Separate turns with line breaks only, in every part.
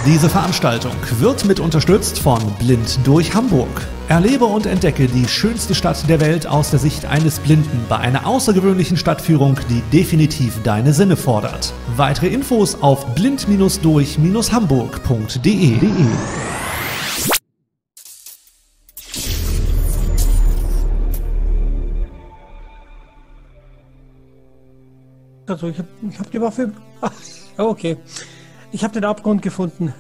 Diese Veranstaltung wird mit unterstützt von Blind durch Hamburg. Erlebe und entdecke die schönste Stadt der Welt aus der Sicht eines Blinden bei einer außergewöhnlichen Stadtführung, die definitiv deine Sinne fordert. Weitere Infos auf blind-durch-hamburg.de.
Also ich hab die Waffe. Ach, okay. Ich habe den Abgrund gefunden.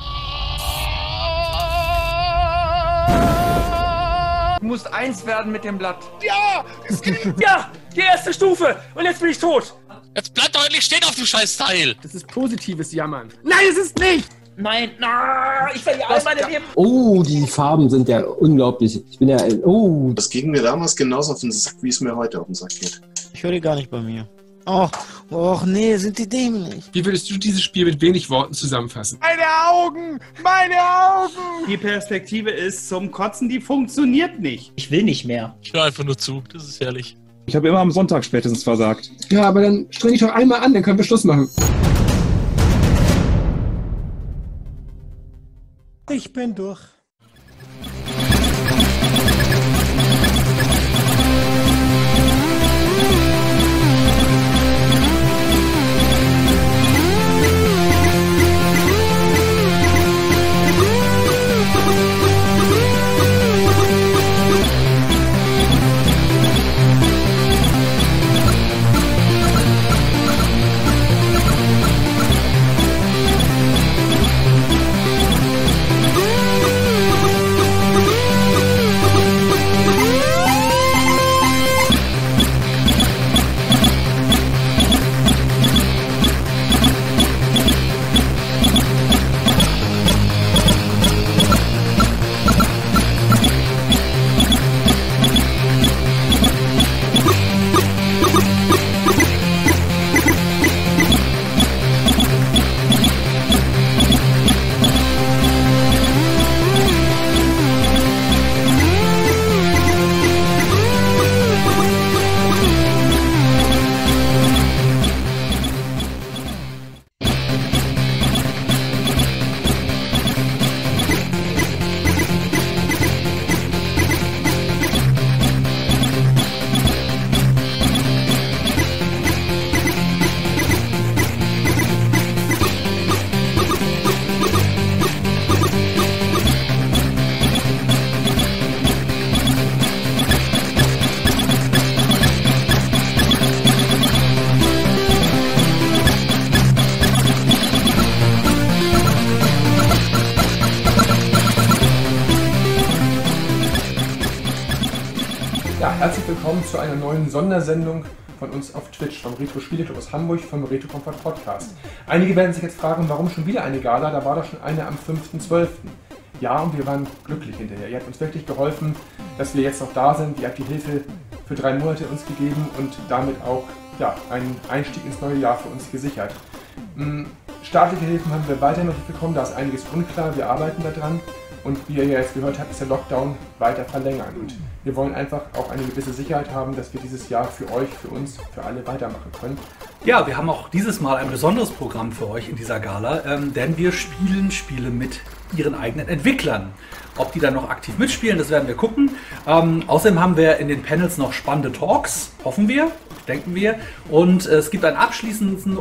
Du musst eins werden mit dem Blatt.
Ja! Es gelingt! Ja! Die erste Stufe! Und jetzt bin ich tot!
Jetzt bleib doch endlich stehen auf dem Scheißteil!
Das ist positives Jammern. Nein, es ist nicht!
Nein, na, ich verliere all meine Leben.
Oh, die Farben sind ja unglaublich. Ich bin ja... Oh.
Das ging mir damals genauso auf den Sack, wie es mir heute auf den Sack geht.
Ich höre die gar nicht bei mir. Och, nee, sind die dämlich.
Wie würdest du dieses Spiel mit wenig Worten zusammenfassen?
Meine Augen! Meine Augen!
Die Perspektive ist zum Kotzen, die funktioniert nicht.
Ich will nicht mehr.
Ich höre einfach nur zu, das ist herrlich.
Ich habe immer am Sonntag spätestens versagt.
Ja, aber dann streng dich doch einmal an, dann können wir Schluss machen.
Ich bin durch.
Ja, herzlich willkommen zu einer neuen Sondersendung von uns auf Twitch, vom Retro Spieleclub aus Hamburg, vom Retro Comfort Podcast. Einige werden sich jetzt fragen, warum schon wieder eine Gala? Da war doch schon eine am 5.12. Ja, und wir waren glücklich hinterher. Ihr habt uns wirklich geholfen, dass wir jetzt noch da sind. Ihr habt die Hilfe für 3 Monate uns gegeben und damit auch einen Einstieg ins neue Jahr für uns gesichert. Staatliche Hilfen haben wir weiterhin noch nicht bekommen, da ist einiges unklar, wir arbeiten daran. Und wie ihr ja jetzt gehört habt, ist der Lockdown weiter verlängert. Und wir wollen einfach auch eine gewisse Sicherheit haben, dass wir dieses Jahr für euch, für uns, für alle weitermachen können.
Ja, wir haben auch dieses Mal ein besonderes Programm für euch in dieser Gala, denn wir spielen Spiele mit ihren eigenen Entwicklern. Ob die dann noch aktiv mitspielen, das werden wir gucken. Außerdem haben wir in den Panels noch spannende Talks, hoffen wir, denken wir. Und es gibt einen abschließenden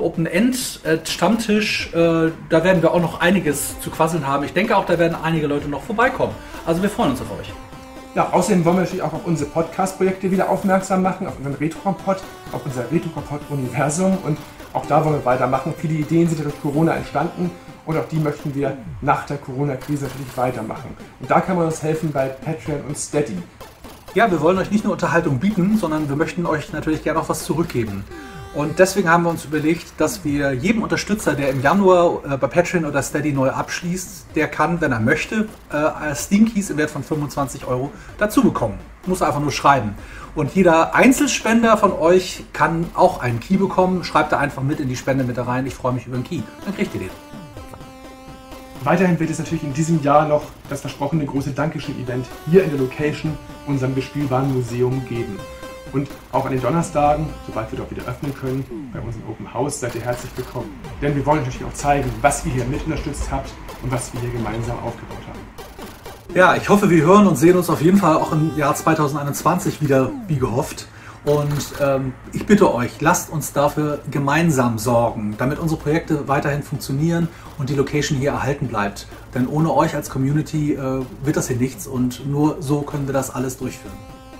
Open-End-Stammtisch. Da werden wir auch noch einiges zu quasseln haben. Ich denke auch, da werden einige Leute noch vorbeikommen. Also wir freuen uns auf euch.
Ja, außerdem wollen wir natürlich auch auf unsere Podcast-Projekte wieder aufmerksam machen, auf unseren Retro-Kompott, auf unser Retro-Kompott-Universum. Und auch da wollen wir weitermachen. Viele Ideen sind ja durch Corona entstanden. Und auch die möchten wir nach der Corona-Krise natürlich weitermachen. Und da kann man uns helfen bei Patreon und Steady.
Ja, wir wollen euch nicht nur Unterhaltung bieten, sondern wir möchten euch natürlich gerne auch was zurückgeben. Und deswegen haben wir uns überlegt, dass wir jedem Unterstützer, der im Januar bei Patreon oder Steady neu abschließt, der kann, wenn er möchte, Steam Keys im Wert von 25 € dazu bekommen. Muss einfach nur schreiben. Und jeder Einzelspender von euch kann auch einen Key bekommen. Schreibt da einfach mit in die Spende mit rein. Ich freue mich über einen Key. Dann kriegt ihr den.
Weiterhin wird es natürlich in diesem Jahr noch das versprochene große Dankeschön-Event hier in der Location, unserem bespielbaren Museum, geben. Und auch an den Donnerstagen, sobald wir dort wieder öffnen können, bei unserem Open House, seid ihr herzlich willkommen. Denn wir wollen natürlich auch zeigen, was ihr hier mit unterstützt habt, und was wir hier gemeinsam aufgebaut haben.
Ja, ich hoffe, wir hören und sehen uns auf jeden Fall auch im Jahr 2021 wieder, wie gehofft. Und ich bitte euch, lasst uns dafür gemeinsam sorgen, damit unsere Projekte weiterhin funktionieren und die Location hier erhalten bleibt. Denn ohne euch als Community wird das hier nichts und nur so können wir das alles durchführen.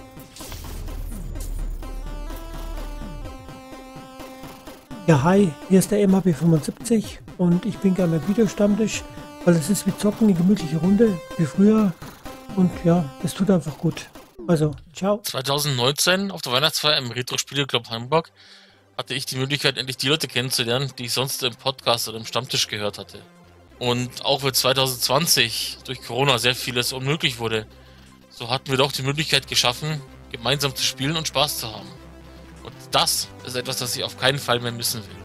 Ja, hi, hier ist der MHB75 und ich bin gerne beim Videostammtisch, weil es ist wie Zocken, eine gemütliche Runde, wie früher. Und ja, es tut einfach gut. Also, ciao.
2019 auf der Weihnachtsfeier im Retro-Spiele-Club Hamburg hatte ich die Möglichkeit, endlich die Leute kennenzulernen, die ich sonst im Podcast oder im Stammtisch gehört hatte. Und auch für 2020 durch Corona sehr vieles unmöglich wurde, so hatten wir doch die Möglichkeit geschaffen, gemeinsam zu spielen und Spaß zu haben. Und das ist etwas, das ich auf keinen Fall mehr missen will.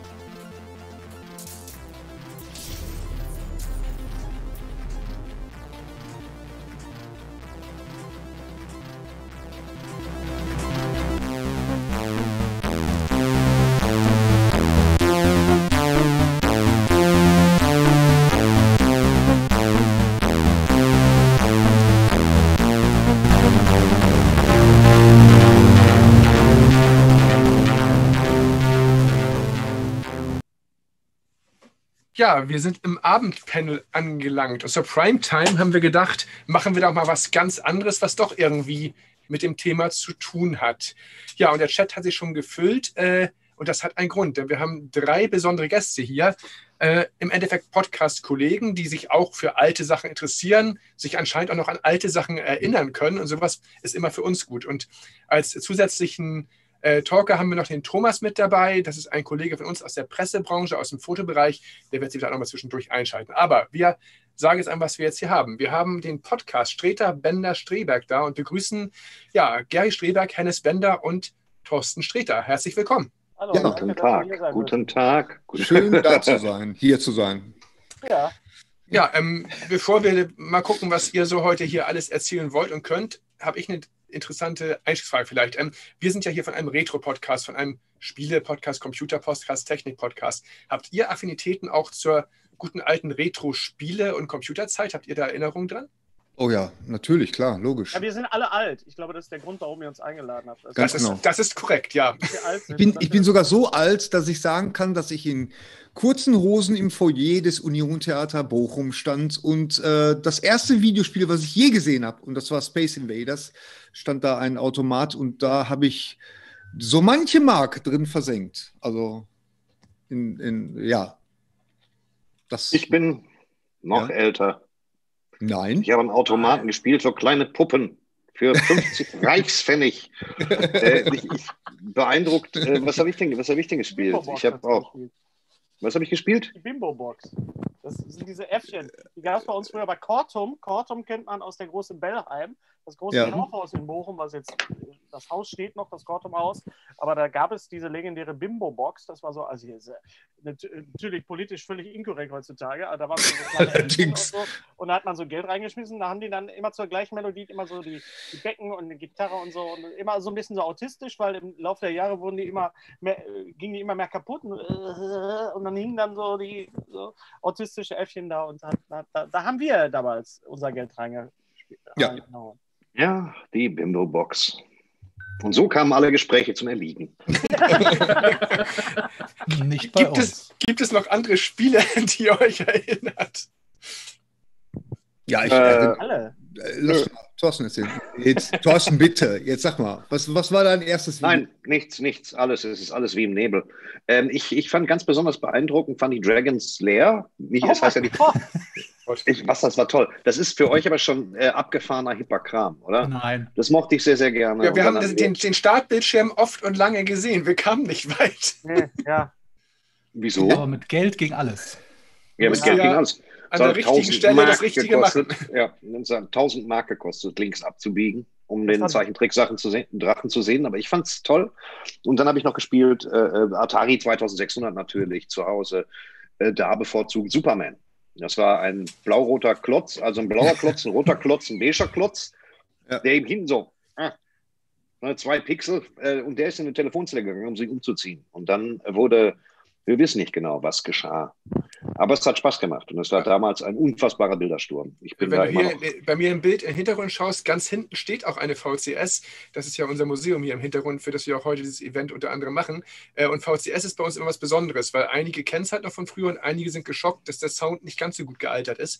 Ja, wir sind im Abendpanel angelangt. Und zur Primetime haben wir gedacht, machen wir doch mal was ganz anderes, was doch irgendwie mit dem Thema zu tun hat. Ja, und der Chat hat sich schon gefüllt und das hat einen Grund, denn wir haben 3 besondere Gäste hier. Im Endeffekt Podcast-Kollegen, die sich auch für alte Sachen interessieren, sich anscheinend auch noch an alte Sachen erinnern können und sowas ist immer für uns gut. Und als zusätzlichen Talker haben wir noch den Thomas mit dabei. Das ist ein Kollege von uns aus der Pressebranche, aus dem Fotobereich. Der wird sich da nochmal zwischendurch einschalten. Aber wir sagen jetzt einmal, was wir jetzt hier haben. Wir haben den Podcast Streter, Bender, Streberg da und begrüßen Gary Streberg, Hennes Bender und Thorsten Streter. Herzlich willkommen.
Hallo, ja, guten Tag. Guten Tag.
Schön da zu sein, hier zu sein.
Ja. Ja, bevor wir mal gucken, was ihr so heute hier alles erzählen wollt und könnt, habe ich eine interessante Einstiegsfrage vielleicht. Wir sind ja hier von einem Retro-Podcast, von einem Spiele-Podcast, Computer-Podcast, Technik-Podcast. Habt ihr Affinitäten auch zur guten alten Retro-Spiele- und Computerzeit? Habt ihr da Erinnerungen dran?
Oh ja, natürlich, klar, logisch.
Ja, wir sind alle alt. Ich glaube, das ist der Grund, warum ihr uns eingeladen habt. Also
Ganz genau.
Das ist korrekt, ja.
Ich bin sogar so alt, dass ich sagen kann, dass ich in kurzen Hosen im Foyer des Union-Theater Bochum stand und das erste Videospiel, was ich je gesehen habe, und das war Space Invaders, stand da ein Automat und da habe ich so manche Mark drin versenkt. Also, ja.
Ich bin noch älter.
Nein.
Ich habe einen Automaten gespielt, so kleine Puppen für 50 Reichspfennig. Ich beeindruckt. Was habe ich denn gespielt? Ich habe auch. Was habe ich gespielt?
Die Bimbo-Box. Das sind diese Äffchen. Die gab es bei uns früher bei Kortum. Kortum kennt man aus der großen Bellheim. Das große Kaufhaus in Bochum, was jetzt, das Haus steht noch, das Kortum-Haus. Aber da gab es diese legendäre Bimbo-Box. Das war so, also natürlich politisch völlig inkorrekt heutzutage. Aber da war so kleine und so. Und da hat man so Geld reingeschmissen. Da haben die dann immer zur gleichen Melodie immer so die Becken und eine Gitarre und so. Und immer so ein bisschen so autistisch, weil im Laufe der Jahre gingen die immer mehr kaputt. Und dann hingen dann so die autistische Äffchen da. Und da haben wir damals unser Geld reingespielt.
Ja.
Genau.
Ja, die Bimbo-Box. Und so kamen alle Gespräche zum Erliegen.
Nicht bei uns.
Gibt es noch andere Spiele, die ihr euch erinnert?
Ja,
alle.
Lass mal Thorsten erzählen. Jetzt, Thorsten, bitte, jetzt sag mal, was war dein erstes Video?
Nein, nichts. Es ist alles wie im Nebel. Ich fand ganz besonders beeindruckend, fand die Dragon's Lair. Das war toll. Das ist für euch aber schon abgefahrener hipper Kram, oder?
Nein.
Das mochte ich sehr, sehr gerne.
Ja, wir haben den Startbildschirm oft und lange gesehen. Wir kamen nicht weit.
Nee, ja.
Wieso?
Aber mit Geld ging alles.
Ja, mit Geld ging alles.
An der richtigen Stelle
Mark
das Richtige machen.
Ja, 1000 Mark gekostet, links abzubiegen, um den Zeichentricksachen Drachen zu sehen. Aber ich fand es toll. Und dann habe ich noch gespielt Atari 2600 natürlich zu Hause. Da bevorzugt Superman. Das war ein blau-roter Klotz, also ein blauer Klotz, ein roter Klotz, ein beiger Klotz, der eben hinten so 2 Pixel und der ist in eine Telefonzelle gegangen, um sich umzuziehen. Und dann wir wissen nicht genau, was geschah. Aber es hat Spaß gemacht und es war damals ein unfassbarer Bildersturm. Ich bin
Wenn
da
du
immer
hier
noch.
bei mir im Bild im Hintergrund schaust, ganz hinten steht auch eine VCS. Das ist ja unser Museum hier im Hintergrund, für das wir auch heute dieses Event unter anderem machen. Und VCS ist bei uns immer was Besonderes, weil einige kennen es halt noch von früher und einige sind geschockt, dass der Sound nicht ganz so gut gealtert ist.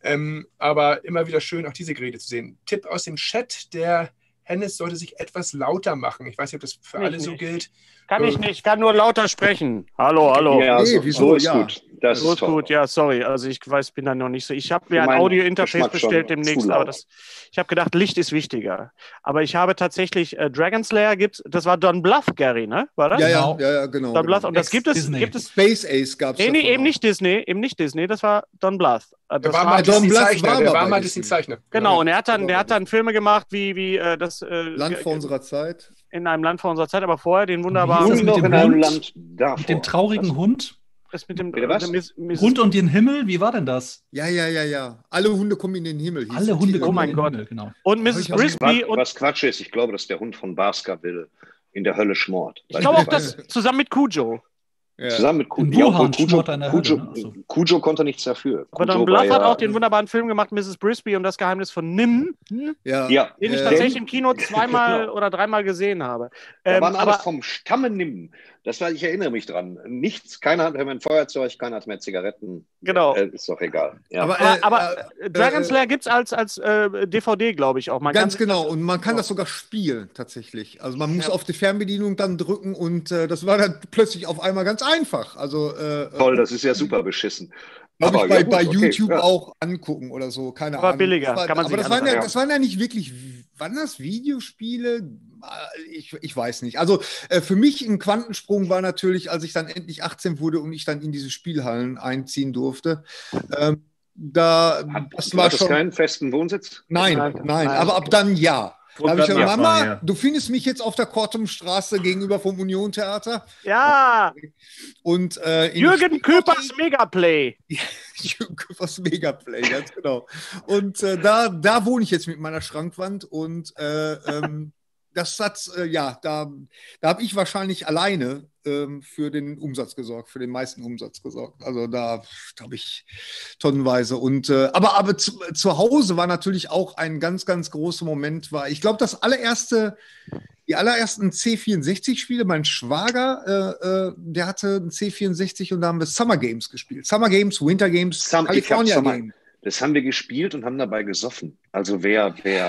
Aber immer wieder schön, auch diese Geräte zu sehen. Tipp aus dem Chat, der Hennes sollte sich etwas lauter machen. Ich weiß nicht, ob das für alle so gilt.
Kann ich nicht, ich kann nur lauter sprechen. Hallo.
Ja, so ist gut. Das
So
ist
ist
toll.
gut, ja, sorry. Also ich bin da noch nicht so. Ich habe mir ein
Mein
Audio-Interface
Geschmack
bestellt
schon
demnächst,
zu laut.
aber ich habe gedacht, Licht ist wichtiger. Aber ich habe tatsächlich Dragon Slayer das war Don Bluth, Gary, ne? War das?
Ja, genau.
Don Bluth. Und das gibt es.
Space Ace gab es.
Nee, eben nicht Disney, das war Don Bluth.
Der war mal Disney-Zeichner.
Genau, und er hat dann Filme gemacht, wie das
Land vor unserer Zeit.
In einem Land vor unserer Zeit, aber vorher den wunderbaren
Mit dem
in einem
Hund,
Land davor.
mit dem traurigen Hund.
Das mit dem
Bitte was?
Hund und den Himmel, wie war denn das?
Ja. Alle Hunde kommen in den Himmel. hieß
Alle
der
Hunde
Titel.
kommen
mein
in den
Gott.
Himmel, genau.
Und Mrs. Brisby und
Was Quatsch ist, ich glaube, dass der Hund von Baskerville in der Hölle schmort.
ich glaube auch das zusammen mit Cujo.
Ja.
Zusammen mit
In
Cujo.
Wuhan schmort er in der Hölle, ne? Ach so.
Cujo konnte nichts dafür.
Aber
Cujo
Don Bluth
war
hat
ja-
auch den wunderbaren Film gemacht, Mrs. Brisby und das Geheimnis von Nim,
Ja.
den ich tatsächlich im Kino zweimal oder dreimal gesehen habe.
Da waren alle
aber
vom Stamme Nimm. Ich erinnere mich dran. Nichts, keiner hat mehr ein Feuerzeug, keiner hat mehr Zigaretten.
Genau.
Ist doch egal. Ja.
aber Dragon Slayer gibt es als DVD, glaube ich, auch. Man
Ganz
kann-
genau. Und man kann das sogar spielen, tatsächlich. Also man muss auf die Fernbedienung dann drücken und das war dann plötzlich auf einmal ganz einfach. Also
Toll, das ist ja super beschissen.
Glaube ich
Aber
bei,
ja, gut,
bei
okay,
YouTube
ja.
auch angucken oder so, keine
Aber
Ahnung.
billiger, kann man
aber
sich
das
anschauen.
waren ja nicht wirklich, waren das Videospiele? Ich weiß nicht. Also für mich ein Quantensprung war natürlich, als ich dann endlich 18 wurde und ich dann in diese Spielhallen einziehen durfte. Das war
Hat das
schon.
keinen festen Wohnsitz?
Nein, aber ab dann ja. Da habe ich gesagt,
Ja,
Mama,
ja.
du findest mich jetzt auf der Kortumstraße gegenüber vom Union Theater.
Ja!
Und
Jürgen Köpers Megaplay.
Jürgen Köpers Megaplay, ganz genau. Und da wohne ich jetzt mit meiner Schrankwand und das hat, da habe ich wahrscheinlich alleine für den Umsatz gesorgt, für den meisten Umsatz gesorgt. Also da habe ich tonnenweise. Und aber zu Hause war natürlich auch ein ganz, ganz großer Moment, ich glaube, die allerersten C64-Spiele, mein Schwager, der hatte ein C64 und da haben wir Summer Games gespielt. Summer Games, Winter Games, California Games.
Das haben wir gespielt und haben dabei gesoffen. Also wer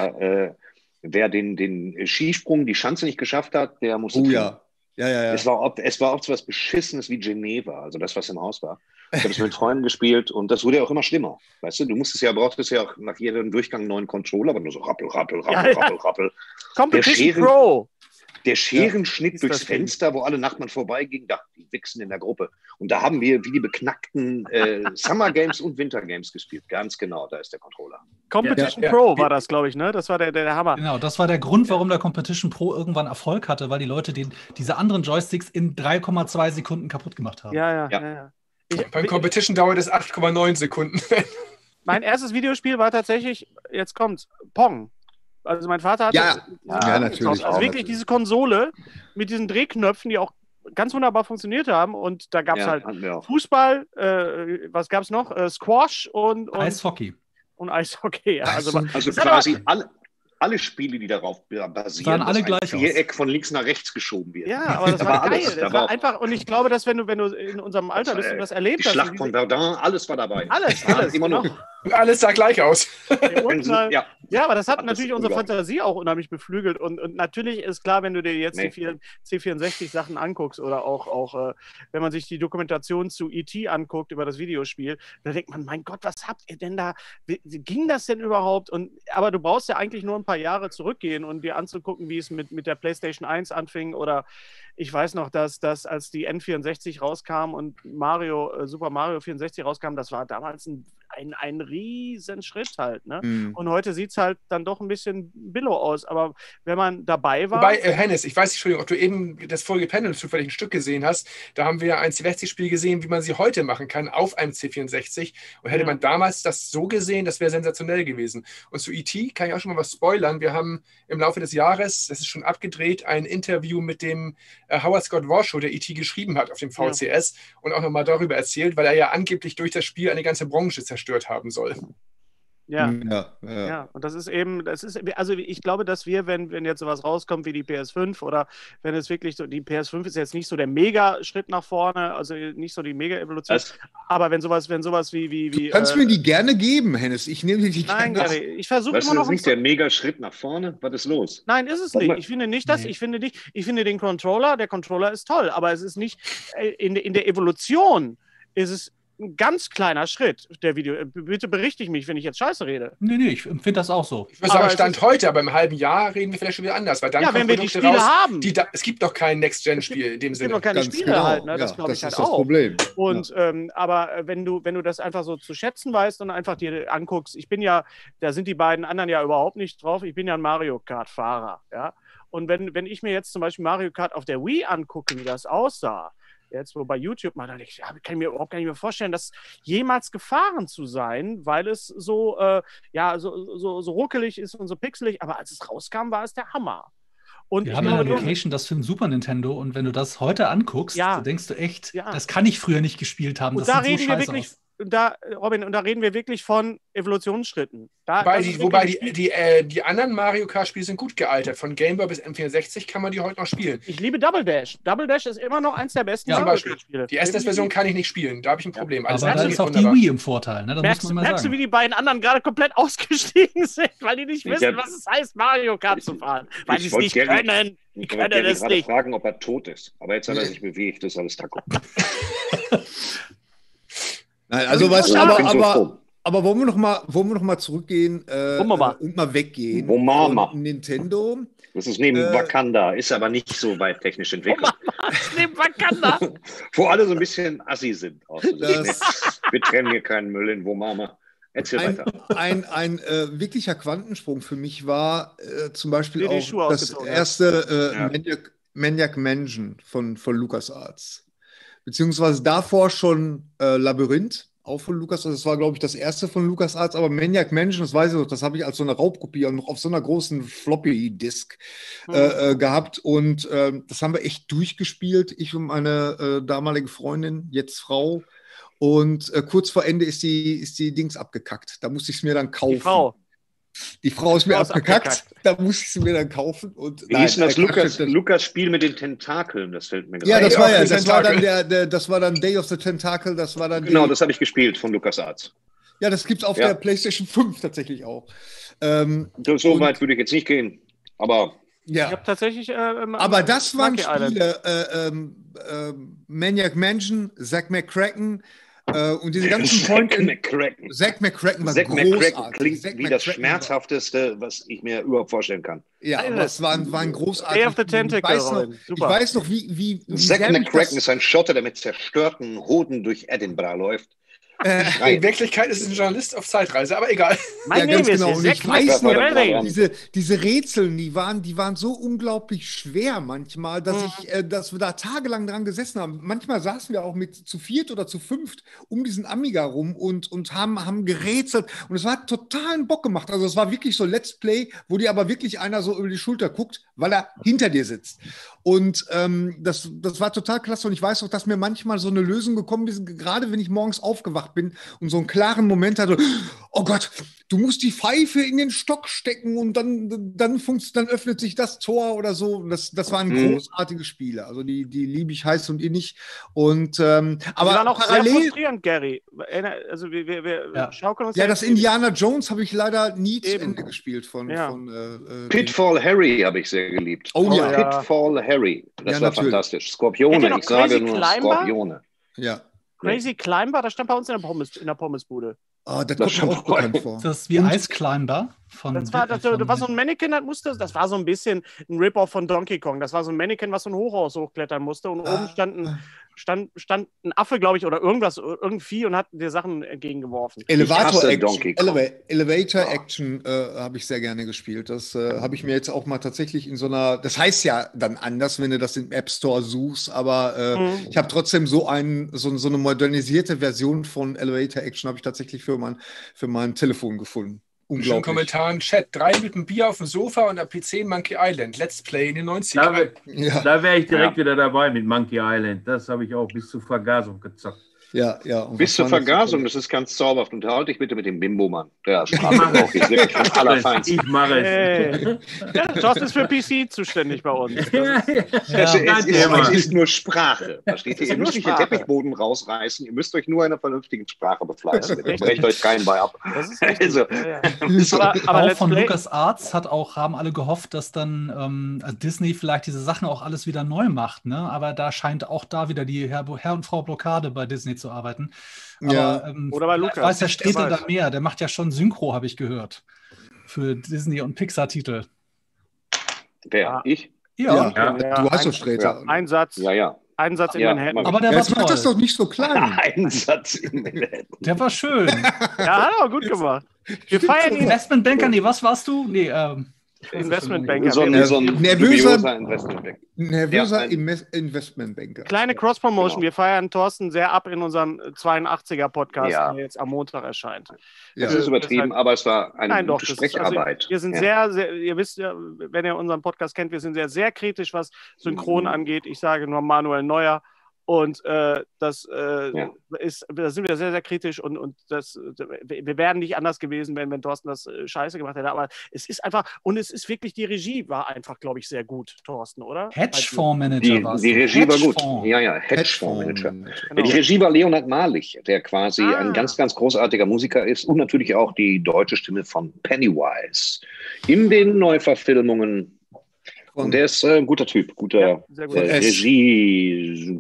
den Skisprung, die Schanze nicht geschafft hat, der musste trinken.
Ja.
Es war oft so was Beschissenes wie Geneva, also das, was im Haus war. Ich habe es mit Freunden gespielt und das wurde ja auch immer schlimmer. Weißt du, brauchtest ja auch nach jedem Durchgang einen neuen Controller, aber nur so rappel.
Competition Pro.
Der Scherenschnitt
ist
durchs
das Ding.
Fenster, wo alle Nachbarn vorbeigingen, dachten, die wichsen in der Gruppe. Und da haben wir wie die beknackten Summer Games und Winter Games gespielt. Ganz genau, da ist der Controller.
Competition Pro war das, glaube ich, ne? Das war der Hammer.
Genau, das war der Grund, warum der Competition Pro irgendwann Erfolg hatte, weil die Leute diese anderen Joysticks in 3,2 Sekunden kaputt gemacht haben.
Ja.
Beim Competition dauert es 8,9 Sekunden.
Mein erstes Videospiel war tatsächlich, jetzt kommt's, Pong. Also mein Vater hatte
Ja, natürlich.
also wirklich diese Konsole mit diesen Drehknöpfen, die auch ganz wunderbar funktioniert haben. Und da gab es halt
hatten wir auch.
Fußball, was gab es noch? Squash und
Eishockey.
Und Eishockey, ja. Also das hat
quasi alle Spiele, die darauf basieren,
Sahen alle
dass
gleich
ein Viereck von links nach rechts geschoben wird.
Ja, aber das war geil.
alles.
Das war einfach, und ich glaube, dass wenn du in unserem Alter bist und das erlebt
Die
hast.
Schlacht von Verdun, alles war dabei.
Alles.
Immer noch.
Alles sah gleich aus.
Ja, aber das hat
Alles
natürlich unsere
unglaublich.
Fantasie auch unheimlich beflügelt. Und natürlich ist klar, wenn du dir jetzt die C64-Sachen anguckst oder auch wenn man sich die Dokumentation zu E.T. anguckt über das Videospiel, da denkt man, mein Gott, was habt ihr denn da? Wie ging das denn überhaupt? Aber du brauchst ja eigentlich nur ein paar Jahre zurückgehen und dir anzugucken, wie es mit der PlayStation 1 anfing. Oder ich weiß noch, dass als die N64 rauskam und Super Mario 64 rauskam, das war damals ein riesen Schritt halt. Ne? Und heute sieht es halt dann doch ein bisschen billow aus. Aber wenn man dabei war...
Wobei, Hennes, ich weiß nicht, Entschuldigung, ob du eben das vorige Panel zufällig ein Stück gesehen hast. Da haben wir ein C64-Spiel gesehen, wie man sie heute machen kann auf einem C64. Und hätte man damals das so gesehen, das wäre sensationell gewesen. Und zu E.T. kann ich auch schon mal was spoilern. Wir haben im Laufe des Jahres, das ist schon abgedreht, ein Interview mit dem Howard Scott Warshaw, der E.T. geschrieben hat auf dem VCS und auch nochmal darüber erzählt, weil er ja angeblich durch das Spiel eine ganze Branche zerstört haben soll.
Ja. Und das ist eben, also ich glaube, dass wir, wenn jetzt sowas rauskommt wie die PS5 oder wenn es wirklich so, die PS5 ist jetzt nicht so der Mega-Schritt nach vorne, also nicht so die Mega-Evolution, aber wenn sowas wie
du kannst mir die gerne geben, Hennes, ich nehme die gerne.
Nein, ich versuche immer noch...
Das ist nicht der Mega-Schritt nach vorne? Was ist los?
Nein, ist es nicht. Ich finde nicht, ich finde den Controller, der Controller ist toll, aber es ist nicht, in der Evolution ist es ein ganz kleiner Schritt, der Video. Bitte berichtige mich, wenn ich jetzt Scheiße rede.
Nee, ich finde das auch so.
Ich würde sagen, Stand heute, aber im halben Jahr reden wir vielleicht schon wieder anders, weil dann
wenn wir die Spiele raus, haben.
Es gibt doch kein Next-Gen-Spiel in dem Sinne.
Es gibt noch keine Spiele halt, ne? Das glaube ich halt auch. Das ist das Problem. Und, aber wenn du das einfach so zu schätzen weißt und einfach dir anguckst, da sind die beiden anderen ja überhaupt nicht drauf, ich bin ja ein Mario Kart-Fahrer, ja. Und wenn ich mir jetzt zum Beispiel Mario Kart auf der Wii angucke, wie das aussah, jetzt wo bei YouTube mal, dann kann ich mir überhaupt gar nicht mehr vorstellen, das jemals gefahren zu sein, weil es so ruckelig ist und so pixelig, aber als es rauskam, war es der Hammer. Und
wir haben eine Location, das für den Super Nintendo, und wenn du das heute anguckst, dann denkst du echt, das kann ich früher nicht gespielt haben.
Und da reden wir wirklich, Robin, und da reden wir wirklich von Evolutionsschritten.
Wobei die anderen Mario Kart-Spiele sind gut gealtert. Von Game Boy bis N64 kann man die heute noch spielen.
Ich liebe Double Dash. Double Dash ist immer noch eins der besten Mario Kart-Spiele.
Die SNES-Version kann ich nicht spielen. Da habe ich ein Problem.
Aber da ist auch die Wii im Vorteil. Ne? Das muss man mal
merkst du, wie die beiden anderen gerade komplett ausgestiegen sind, weil die nicht wissen, was es heißt, Mario Kart zu fahren. Weil sie es nicht können. Die können es nicht.
Ich wollte fragen, ob er tot ist. Aber jetzt hat er sich bewegt. Das ist alles Taco.
Nein, also aber wollen wir noch mal zurückgehen und mal weggehen von Nintendo.
Das ist neben Wakanda, ist aber nicht so weit technisch entwickelt.
Neben Wakanda.
Wo alle so ein bisschen assi sind. Wir trennen hier keinen Müll in Womama. Erzähl weiter.
Ein wirklicher Quantensprung für mich war zum Beispiel auch das erste Maniac Mansion von LucasArts. Beziehungsweise davor schon Labyrinth, auch von LucasArts. Das war, glaube ich, das erste von LucasArts, aber Maniac Mansion, das weiß ich noch, das habe ich als so eine Raubkopie noch auf so einer großen Floppy-Disk gehabt. Und das haben wir echt durchgespielt, ich und meine damalige Freundin, jetzt Frau. Und kurz vor Ende ist die Dings abgekackt. Da musste ich es mir dann kaufen. Die Frau ist mir abgekackt, da musste ich sie mir dann kaufen.
Wie hieß denn das Lukas-Spiel mit den Tentakeln? Das fällt mir gerade.
Ja, das war dann Day of the Tentacle, das war dann
genau, das habe ich gespielt von LucasArts.
Ja, das gibt es auf der PlayStation 5 tatsächlich auch.
So weit würde ich jetzt nicht gehen, aber...
Ja.
Ich habe tatsächlich...
aber das waren Spiele, Maniac Mansion, Zack McCracken, und diese ganzen Zack McCracken war großartig.
Klingt wie das Schmerzhafteste, was ich mir überhaupt vorstellen kann.
Ja, aber es war ein großartig.
Day of the Tentacle.
Ich weiß noch, wie
Zack McCracken ist ein Schotter, der mit zerstörten Hoden durch Edinburgh läuft.
In Wirklichkeit ist es ein Journalist auf Zeitreise, aber egal.
Ja, ganz genau. Und ich weiß noch, diese Rätsel, die waren so unglaublich schwer manchmal, dass wir da tagelang dran gesessen haben. Manchmal saßen wir auch zu viert oder zu fünft um diesen Amiga rum und haben gerätselt. Und es hat totalen Bock gemacht. Also es war wirklich so Let's Play, wo dir aber wirklich einer so über die Schulter guckt, weil er hinter dir sitzt. Und das war total klasse. Und ich weiß auch, dass mir manchmal so eine Lösung gekommen ist, gerade wenn ich morgens aufgewacht bin und so einen klaren Moment hatte, oh Gott, du musst die Pfeife in den Stock stecken und dann öffnet sich das Tor oder so. Und das waren großartige Spiele. Also die liebe ich heiß und innig. Und aber
die waren auch sehr frustrierend, Gary. Also wir schaukeln uns
das Indiana Jones habe ich leider nie zu Ende gespielt von
Pitfall Harry habe ich sehr geliebt.
Oh ja.
Pitfall Harry. Das war fantastisch. Skorpione, ich sage nur Skorpione.
Ja.
Crazy Climber, das stand bei uns in der Pommesbude.
Oh, das kommt mir auch bekannt vor.
Das ist wie Ice Climber.
Das war so ein Mannequin, das war so ein bisschen ein Rip-Off von Donkey Kong. Das war so ein Mannequin, was so ein Hochhaus hochklettern musste und oben stand ein Affe, glaube ich, oder irgendwie und hat dir Sachen entgegengeworfen.
Elevator Action habe ich sehr gerne gespielt. Das habe ich mir jetzt auch mal tatsächlich in so einer, das heißt ja dann anders, wenn du das im App Store suchst, aber ich habe trotzdem so eine modernisierte Version von Elevator Action habe ich tatsächlich für mein Telefon gefunden.
Schönen Kommentar im Chat. 3 mit einem Bier auf dem Sofa und der PC Monkey Island. Let's Play in den 90ern.
Da wäre ich direkt wieder dabei mit Monkey Island. Das habe ich auch bis zur Vergasung gezockt.
Ja.
Bis zur Vergasung, das ist ganz zauberhaft. Unterhalte dich bitte mit dem Bimbo-Mann. Der Sprachgebrauch ist wirklich das Allerfeinste.
Ich mache es.
Ja, Thorsten ist für PC zuständig bei uns.
Es ist nur Sprache. Versteht ihr? Ihr müsst nicht den Teppichboden rausreißen. Ihr müsst euch nur in einer vernünftigen Sprache befleißen. Ihr brecht euch keinen bei ab.
Das ist richtig.
Aber von LucasArts haben alle gehofft, dass dann Disney vielleicht diese Sachen auch alles wieder neu macht. Ne? Aber da scheint auch da wieder die Herr und Frau Blockade bei Disney zu arbeiten. Aber,
oder bei Lukas.
Weiß der Streter da mehr. Der macht ja schon Synchro, habe ich gehört. Für Disney- und Pixar-Titel.
Wer? Ich?
Ja. Du hast doch Streter.
Ein Satz.
Ja.
Ein Satz in Manhattan.
Aber der war toll.
Das doch nicht so klein.
Ein Satz in Manhattan.
Der war schön.
Ja, hat er auch gut gemacht. Wir feiern ihn.
Investmentbanker, nee, was warst du? Nee,
Investmentbanker.
So ein nervöser
Investmentbanker.
Kleine Cross-Promotion. Wir feiern Thorsten sehr ab in unserem 82er-Podcast, der jetzt am Montag erscheint.
Ja. Das ist übertrieben, aber es war eine gute Sprecharbeit.
Wir sind sehr, ihr wisst ja, wenn ihr unseren Podcast kennt, wir sind sehr, sehr kritisch, was Synchron angeht. Ich sage nur Manuel Neuer. Und da sind wir sehr, sehr kritisch und wir wären nicht anders gewesen, wenn Thorsten das scheiße gemacht hätte. Aber es ist einfach, und es ist wirklich, die Regie war einfach, glaube ich, sehr gut, Thorsten, oder?
Hedgefondsmanager war es.
Die Regie war gut. Ja, Hedgefondsmanager.
Genau.
Die Regie war Leonhard Malich, der quasi ein ganz, ganz großartiger Musiker ist und natürlich auch die deutsche Stimme von Pennywise in den Neuverfilmungen. Und der ist ein guter Typ, guter Regie.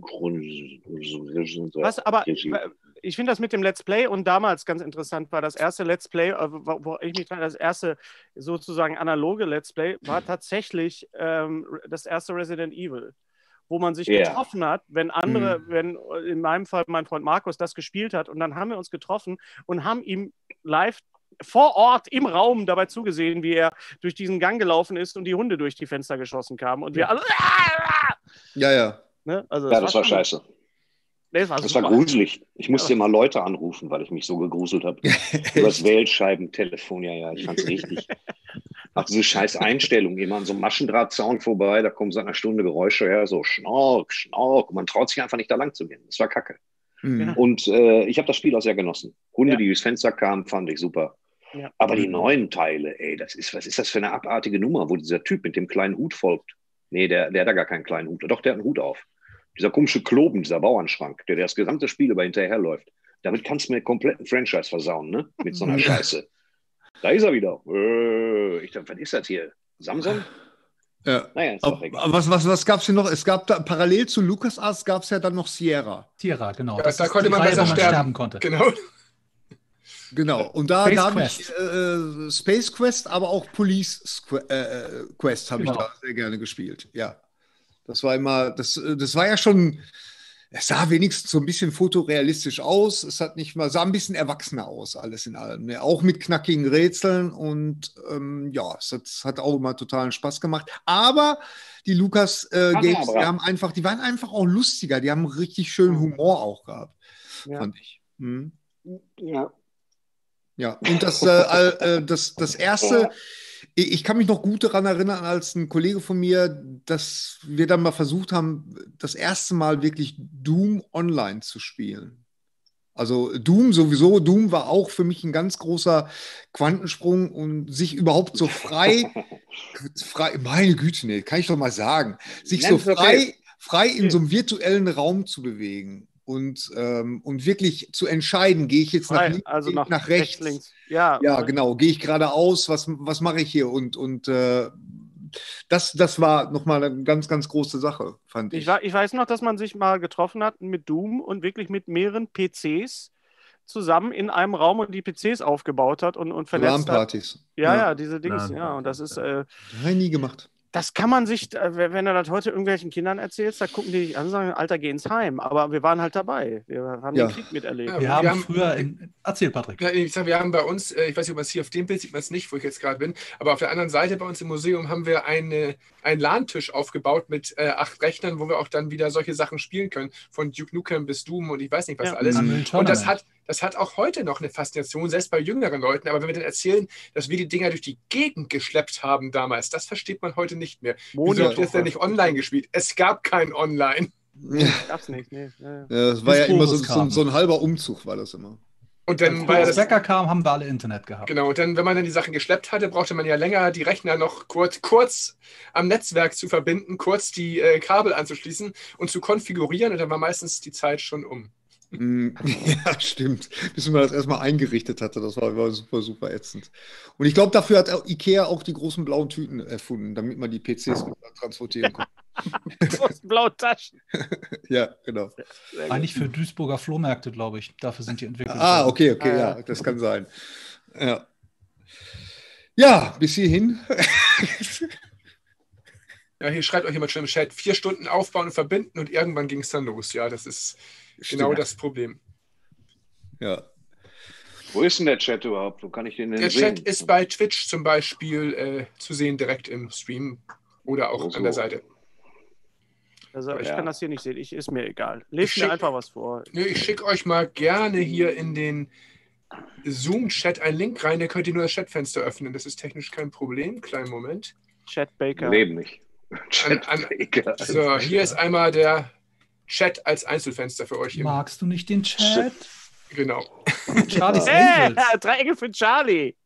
Aber ich finde das mit dem Let's Play und damals ganz interessant war, das erste Let's Play, wo ich mich dran, das erste sozusagen analoge Let's Play war tatsächlich das erste Resident Evil, wo man sich getroffen hat, wenn in meinem Fall mein Freund Markus das gespielt hat und dann haben wir uns getroffen und haben ihm live vor Ort im Raum dabei zugesehen, wie er durch diesen Gang gelaufen ist und die Hunde durch die Fenster geschossen kamen und wir alle
Ja.
Ne? Also
das war scheiße.
Das
war gruselig. Ich musste immer Leute anrufen, weil ich mich so gegruselt habe. Übers Wählscheibentelefon, ich fand's richtig. Auch diese scheiß Einstellung, immer an so einem Maschendrahtzaun vorbei, da kommen seit einer Stunde Geräusche her, so Schnork, Schnork. Und man traut sich einfach nicht da lang zu gehen. Das war kacke. Und ich habe das Spiel auch sehr genossen. Hunde, die durchs Fenster kamen, fand ich super. Ja. Aber die neuen Teile, was ist das für eine abartige Nummer, wo dieser Typ mit dem kleinen Hut folgt? Nee, der hat da gar keinen kleinen Hut. Doch, der hat einen Hut auf. Dieser komische Kloben, dieser Bauernschrank, der das gesamte Spiel über hinterherläuft. Damit kannst du mir kompletten Franchise versauen, ne? Mit so einer Scheiße. Da ist er wieder. Ich dachte, was ist das hier? Samsung?
Ja.
Naja, ist doch egal.
Was gab es hier noch? Es gab da, parallel zu LucasArts gab es ja dann noch Sierra.
Sierra, genau.
Ja, da konnte man besser sterben
konnte.
Genau. Und da habe ich Space Quest, aber auch Police Quest habe ich da sehr gerne gespielt. Ja. Das war immer, das war ja schon, es sah wenigstens so ein bisschen fotorealistisch aus. Es hat nicht mal, sah ein bisschen erwachsener aus, alles in allem. Ne? Auch mit knackigen Rätseln und es hat auch immer totalen Spaß gemacht. Aber die Lucas Games, die waren einfach auch lustiger. Die haben richtig schönen Humor auch gehabt, fand ich. Ja, und das erste, ich kann mich noch gut daran erinnern, als ein Kollege von mir, dass wir dann mal versucht haben, das erste Mal wirklich Doom online zu spielen. Also Doom war auch für mich ein ganz großer Quantensprung und sich überhaupt so frei, meine Güte, nee, kann ich doch mal sagen, sich so frei in so einem virtuellen Raum zu bewegen. Und wirklich zu entscheiden, gehe ich jetzt nach links,
also
nach rechts.
Links.
Ja, genau. Gehe ich geradeaus? Was mache ich hier? Und das war nochmal eine ganz, ganz große Sache, fand ich.
Ich weiß noch, dass man sich mal getroffen hat mit Doom und wirklich mit mehreren PCs zusammen in einem Raum und die PCs aufgebaut hat und vernetzt hat.
LAN-Partys.
Ja, diese Dings, ja. Und das ist.
Habe ich nie gemacht.
Das kann man sich, wenn du das heute irgendwelchen Kindern erzählst, da gucken die dich an und sagen, Alter, geh ins Heim. Aber wir waren halt dabei. Wir haben den Krieg miterlebt.
Ja, wir haben früher Erzähl, Patrick.
Ja, ich sag, wir haben bei uns, ich weiß nicht, ob man es hier auf dem Bild sieht, man es nicht, wo ich jetzt gerade bin, aber auf der anderen Seite bei uns im Museum haben wir einen LAN-Tisch aufgebaut mit 8 Rechnern, wo wir auch dann wieder solche Sachen spielen können. Von Duke Nukem bis Doom und ich weiß nicht was alles. Und das hat auch heute noch eine Faszination, selbst bei jüngeren Leuten. Aber wenn wir dann erzählen, dass wir die Dinger durch die Gegend geschleppt haben damals, das versteht man heute nicht mehr. Wieso habt ihr das denn nicht online gespielt? Es gab kein Online.
Gab's nicht, nee.
Ja, das war ja immer so ein halber Umzug, war das immer.
Und dann,
als das Wecker kam, haben wir alle Internet gehabt.
Genau, und dann, wenn man dann die Sachen geschleppt hatte, brauchte man ja länger, die Rechner noch kurz am Netzwerk zu verbinden, kurz die Kabel anzuschließen und zu konfigurieren. Und dann war meistens die Zeit schon um.
Ja, stimmt. Bis man das erstmal eingerichtet hatte, das war super, super ätzend. Und ich glaube, dafür hat Ikea auch die großen blauen Tüten erfunden, damit man die PCs transportieren konnte.
Großen blauen Taschen.
Ja, genau.
Eigentlich für Duisburger Flohmärkte, glaube ich. Dafür sind die entwickelt.
Okay, ja, das kann sein. Ja, bis hierhin.
Ja, hier schreibt euch jemand schon im Chat, 4 Stunden aufbauen und verbinden und irgendwann ging es dann los. Ja, das ist genau das Problem.
Ja.
Wo ist denn der Chat überhaupt? Wo kann ich den denn
sehen? Der Chat ist bei Twitch zum Beispiel zu sehen, direkt im Stream oder auch an der Seite.
Also ich kann das hier nicht sehen, ist mir egal. Lest mir einfach was vor.
Nö, ich schicke euch mal gerne hier in den Zoom-Chat einen Link rein, da könnt ihr nur das Chatfenster öffnen. Das ist technisch kein Problem. Kleinen Moment.
Chat Baker.
Leben nicht.
So, hier ist einmal der Chat als Einzelfenster für euch.
Magst du nicht den Chat?
Genau.
Charlie's
Dreiecke für Charlie.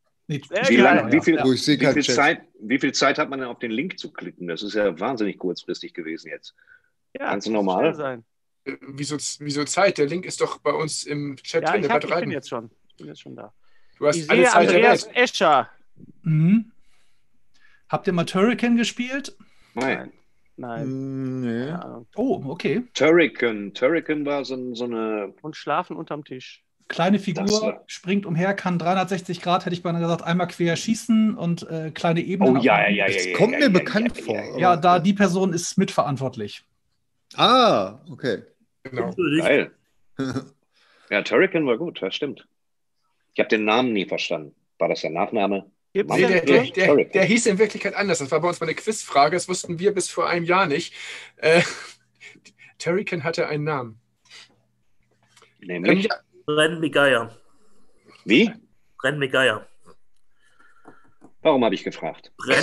Wie viel Zeit hat man denn auf den Link zu klicken? Das ist ja wahnsinnig kurzfristig gewesen jetzt.
Ja,
ganz normal.
Sein.
Wieso Zeit? Der Link ist doch bei uns im Chat drin.
Ich bin jetzt schon da.
Du hast
ich
alle
sehe
Zeit
Andreas
der Welt.
Escher.
Mhm. Habt ihr mal Turrican gespielt?
Nein.
Nee.
Oh, okay.
Turrican war so eine...
Und schlafen unterm Tisch.
Kleine Figur, springt umher, kann 360 Grad, hätte ich beinahe gesagt, einmal quer schießen und kleine Ebenen.
Oh ja.
Das kommt mir bekannt vor.
Ja, da die Person ist mitverantwortlich.
Ah, okay.
Genau.
Geil. Ja, Turrican war gut, das stimmt. Ich habe den Namen nie verstanden. War das der Nachname?
Der hieß in Wirklichkeit anders. Das war bei uns mal eine Quizfrage. Das wussten wir bis vor einem Jahr nicht. Turrican hatte einen Namen.
Nämlich?
Bren Migaya.
Wie?
Bren Migaya.
Warum habe ich gefragt?
Bren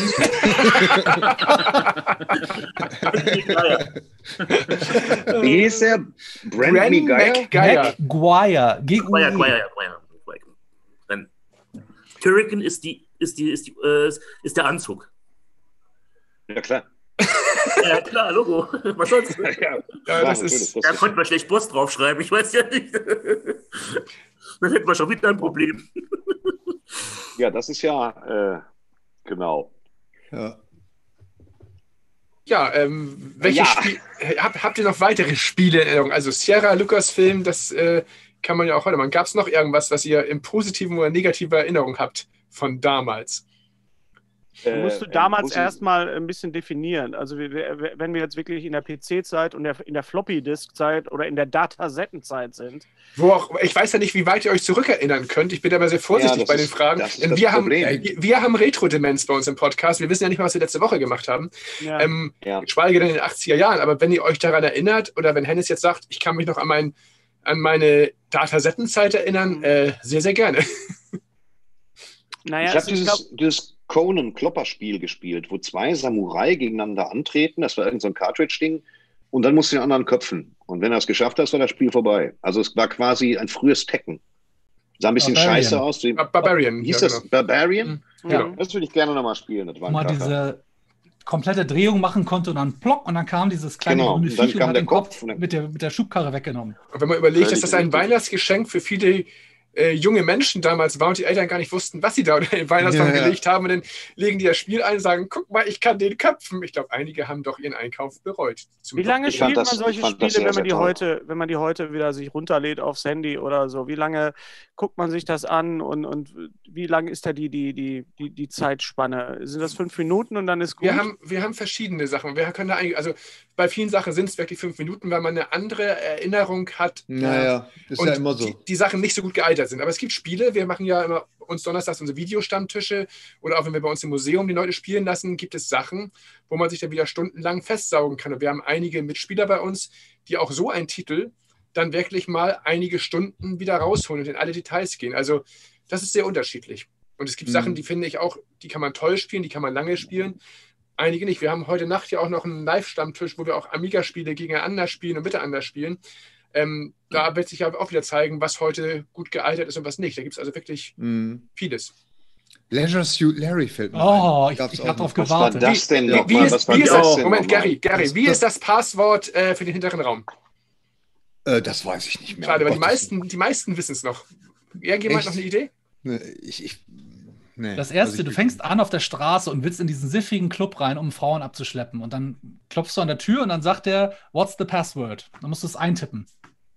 Migaya.
Wie hieß der? Bren Migaya?
Maguire.
Turrican ist der Anzug.
Ja, klar.
Ja, klar, Logo. Was sonst? Da konnte man schlecht Boss draufschreiben, ich weiß ja nicht. Dann hätten wir schon wieder ein Problem.
Ja, das ist ja, genau.
Ja, habt ihr noch weitere Spiele in Erinnerung? Also Sierra, Lucasfilm, das kann man ja auch heute machen. Gab es noch irgendwas, was ihr in positiven oder negativer Erinnerung habt von damals?
Musst du damals erstmal ein bisschen definieren. Also wenn wir jetzt wirklich in der PC-Zeit und in der Floppy-Disk-Zeit oder in der Datasettenzeit sind.
Ich weiß ja nicht, wie weit ihr euch zurückerinnern könnt. Ich bin aber sehr vorsichtig bei den Fragen. Denn wir haben Retro-Demenz bei uns im Podcast. Wir wissen ja nicht mal, was wir letzte Woche gemacht haben. Ja. Geschweige denn in den 80er Jahren. Aber wenn ihr euch daran erinnert oder wenn Hennes jetzt sagt, ich kann mich noch an meine Datasettenzeit erinnern, sehr, sehr gerne.
Naja, ich habe dieses Conan-Klopper-Spiel gespielt, wo 2 Samurai gegeneinander antreten. Das war irgend so ein Cartridge-Ding. Und dann musst du den anderen köpfen. Und wenn er es geschafft hat, war das Spiel vorbei. Also es war quasi ein frühes Tekken. Sah ein bisschen scheiße aus.
Barbarian.
Hieß das Barbarian?
Ja.
Das würde ich gerne nochmal spielen. Das war
wo man diese komplette Drehung machen konnte und dann plock und dann kam dieses kleine grüne Viech und hat den Kopf mit der Schubkarre weggenommen.
Und wenn man überlegt, dass das ein Weihnachtsgeschenk für viele junge Menschen damals waren und die Eltern gar nicht wussten, was sie da in den Weihnachtsbaum gelegt haben. Und dann legen die das Spiel ein und sagen, guck mal, ich kann den köpfen. Ich glaube, einige haben doch ihren Einkauf bereut.
Wie lange spielt man solche Spiele, wenn man die heute wieder sich runterlädt aufs Handy oder so? Wie lange guckt man sich das an und wie lang ist da die Zeitspanne? Sind das 5 Minuten und dann ist gut?
Wir haben verschiedene Sachen. Wir können da also bei vielen Sachen sind es wirklich 5 Minuten, weil man eine andere Erinnerung hat.
Naja, ist
und
ja immer so.
Die Sachen nicht so gut gealtert sind. Aber es gibt Spiele, wir machen ja immer uns donnerstags unsere Videostammtische oder auch wenn wir bei uns im Museum die Leute spielen lassen, gibt es Sachen, wo man sich dann wieder stundenlang festsaugen kann. Und wir haben einige Mitspieler bei uns, die auch so einen Titel dann wirklich mal einige Stunden wieder rausholen und in alle Details gehen. Also das ist sehr unterschiedlich. Und es gibt Sachen, die finde ich auch, die kann man toll spielen, die kann man lange spielen. Einige nicht. Wir haben heute Nacht ja auch noch einen Live-Stammtisch, wo wir auch Amiga-Spiele gegeneinander spielen und miteinander spielen. Da wird sich ja auch wieder zeigen, was heute gut gealtert ist und was nicht. Da gibt es also wirklich vieles.
Leisure Suit Larry fällt mir
ein.
Ich
habe darauf gewartet.
Was war das denn noch?
Moment, Gary, wie ist das Passwort für den hinteren Raum?
Das weiß ich nicht mehr.
Schade, aber die meisten wissen es noch. Irgendjemand noch eine Idee?
Nee, das erste, du fängst an auf der Straße und willst in diesen siffigen Club rein, um Frauen abzuschleppen. Und dann klopfst du an der Tür und dann sagt der, what's the password? Dann musst du es eintippen.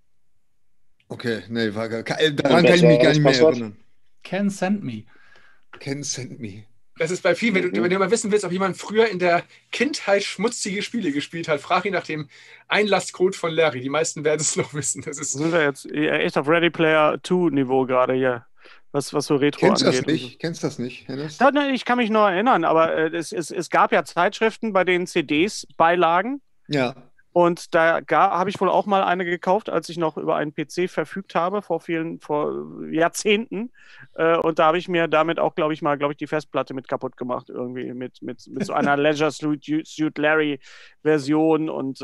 Okay, nee, daran kann ich mich gar nicht mehr erinnern.
Can send me.
Can send me.
Das ist bei vielen, wenn du mal wissen willst, ob jemand früher in der Kindheit schmutzige Spiele gespielt hat, frag ihn nach dem Einlasscode von Larry. Die meisten werden es noch wissen.
Sind wir jetzt echt auf Ready Player 2 Niveau gerade hier? Was so Retro angeht.
Kennst du das nicht, Hennes?
Nein, ich kann mich noch erinnern, aber es gab ja Zeitschriften, bei denen CDs beilagen.
Ja.
Und da habe ich wohl auch mal eine gekauft, als ich noch über einen PC verfügt habe, vor Jahrzehnten. Und da habe ich mir damit auch, glaube ich, die Festplatte mit kaputt gemacht, irgendwie mit so einer Leisure Suit Larry Version und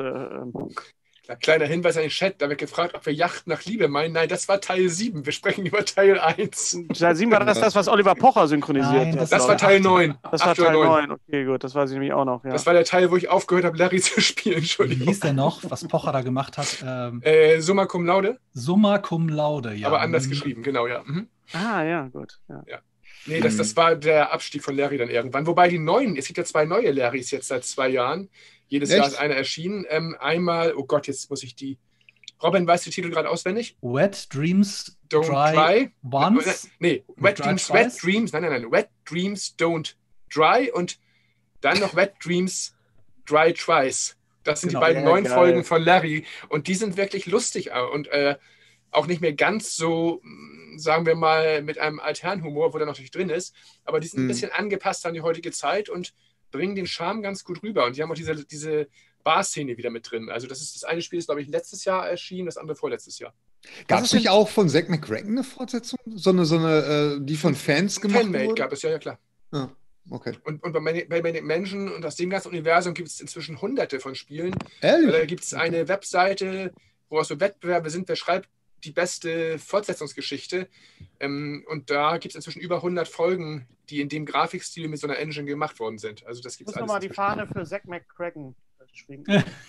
kleiner Hinweis an den Chat, da wird gefragt, ob wir Yacht nach Liebe meinen. Nein, das war Teil 7. Wir sprechen über Teil 1.
Teil 7 war das, was Oliver Pocher synchronisiert hat.
Das war Teil 9.
Das war Teil 9. Okay, gut, das weiß ich nämlich auch noch. Ja.
Das war der Teil, wo ich aufgehört habe, Larry zu spielen. Entschuldigung.
Wie hieß der noch, was Pocher da gemacht hat?
Summa Cum Laude.
Summa Cum Laude, ja.
Aber anders geschrieben, genau, ja.
Ja, gut. Ja.
Nee, das war der Abstieg von Larry dann irgendwann. Wobei die neuen, es gibt ja 2 neue Larrys jetzt seit 2 Jahren. Jedes Jahr ist einer erschienen. Einmal, oh Gott, jetzt muss ich die. Robin, weißt du den Titel gerade auswendig?
Wet Dreams Don't Dry Once?
Nee, Wet Dreams. Nein. Wet Dreams Don't Dry und dann noch Wet Dreams Dry Twice. Das sind die beiden neuen Folgen von Larry. Und die sind wirklich lustig und auch nicht mehr ganz so, sagen wir mal, mit einem Altherrenhumor, wo der natürlich drin ist. Aber die sind ein bisschen angepasst an die heutige Zeit und bringen den Charme ganz gut rüber. Und die haben auch diese Bar-Szene wieder mit drin. Also das eine Spiel ist, glaube ich, letztes Jahr erschienen, das andere vorletztes Jahr.
Gab es nicht auch von Zack McCracken eine Fortsetzung? So eine die von Fans gemacht wurde?
Fanmade gab es, ja klar.
Ah, okay.
Und bei Manic Mansion und aus dem ganzen Universum gibt es inzwischen hunderte von Spielen.
Ehrlich?
Da gibt es eine Webseite, wo auch so Wettbewerbe sind, wer schreibt die beste Fortsetzungsgeschichte. Und da gibt es inzwischen über 100 Folgen, die in dem Grafikstil mit so einer Engine gemacht worden sind. Also das gibt's alles.
Ich muss nochmal die Fahne für Zack McCracken schwingen.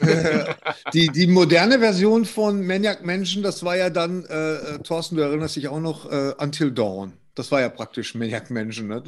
Die moderne Version von Maniac Mansion, das war ja dann, Thorsten, du erinnerst dich auch noch, Until Dawn. Das war ja praktisch Maniac Mansion. Ne?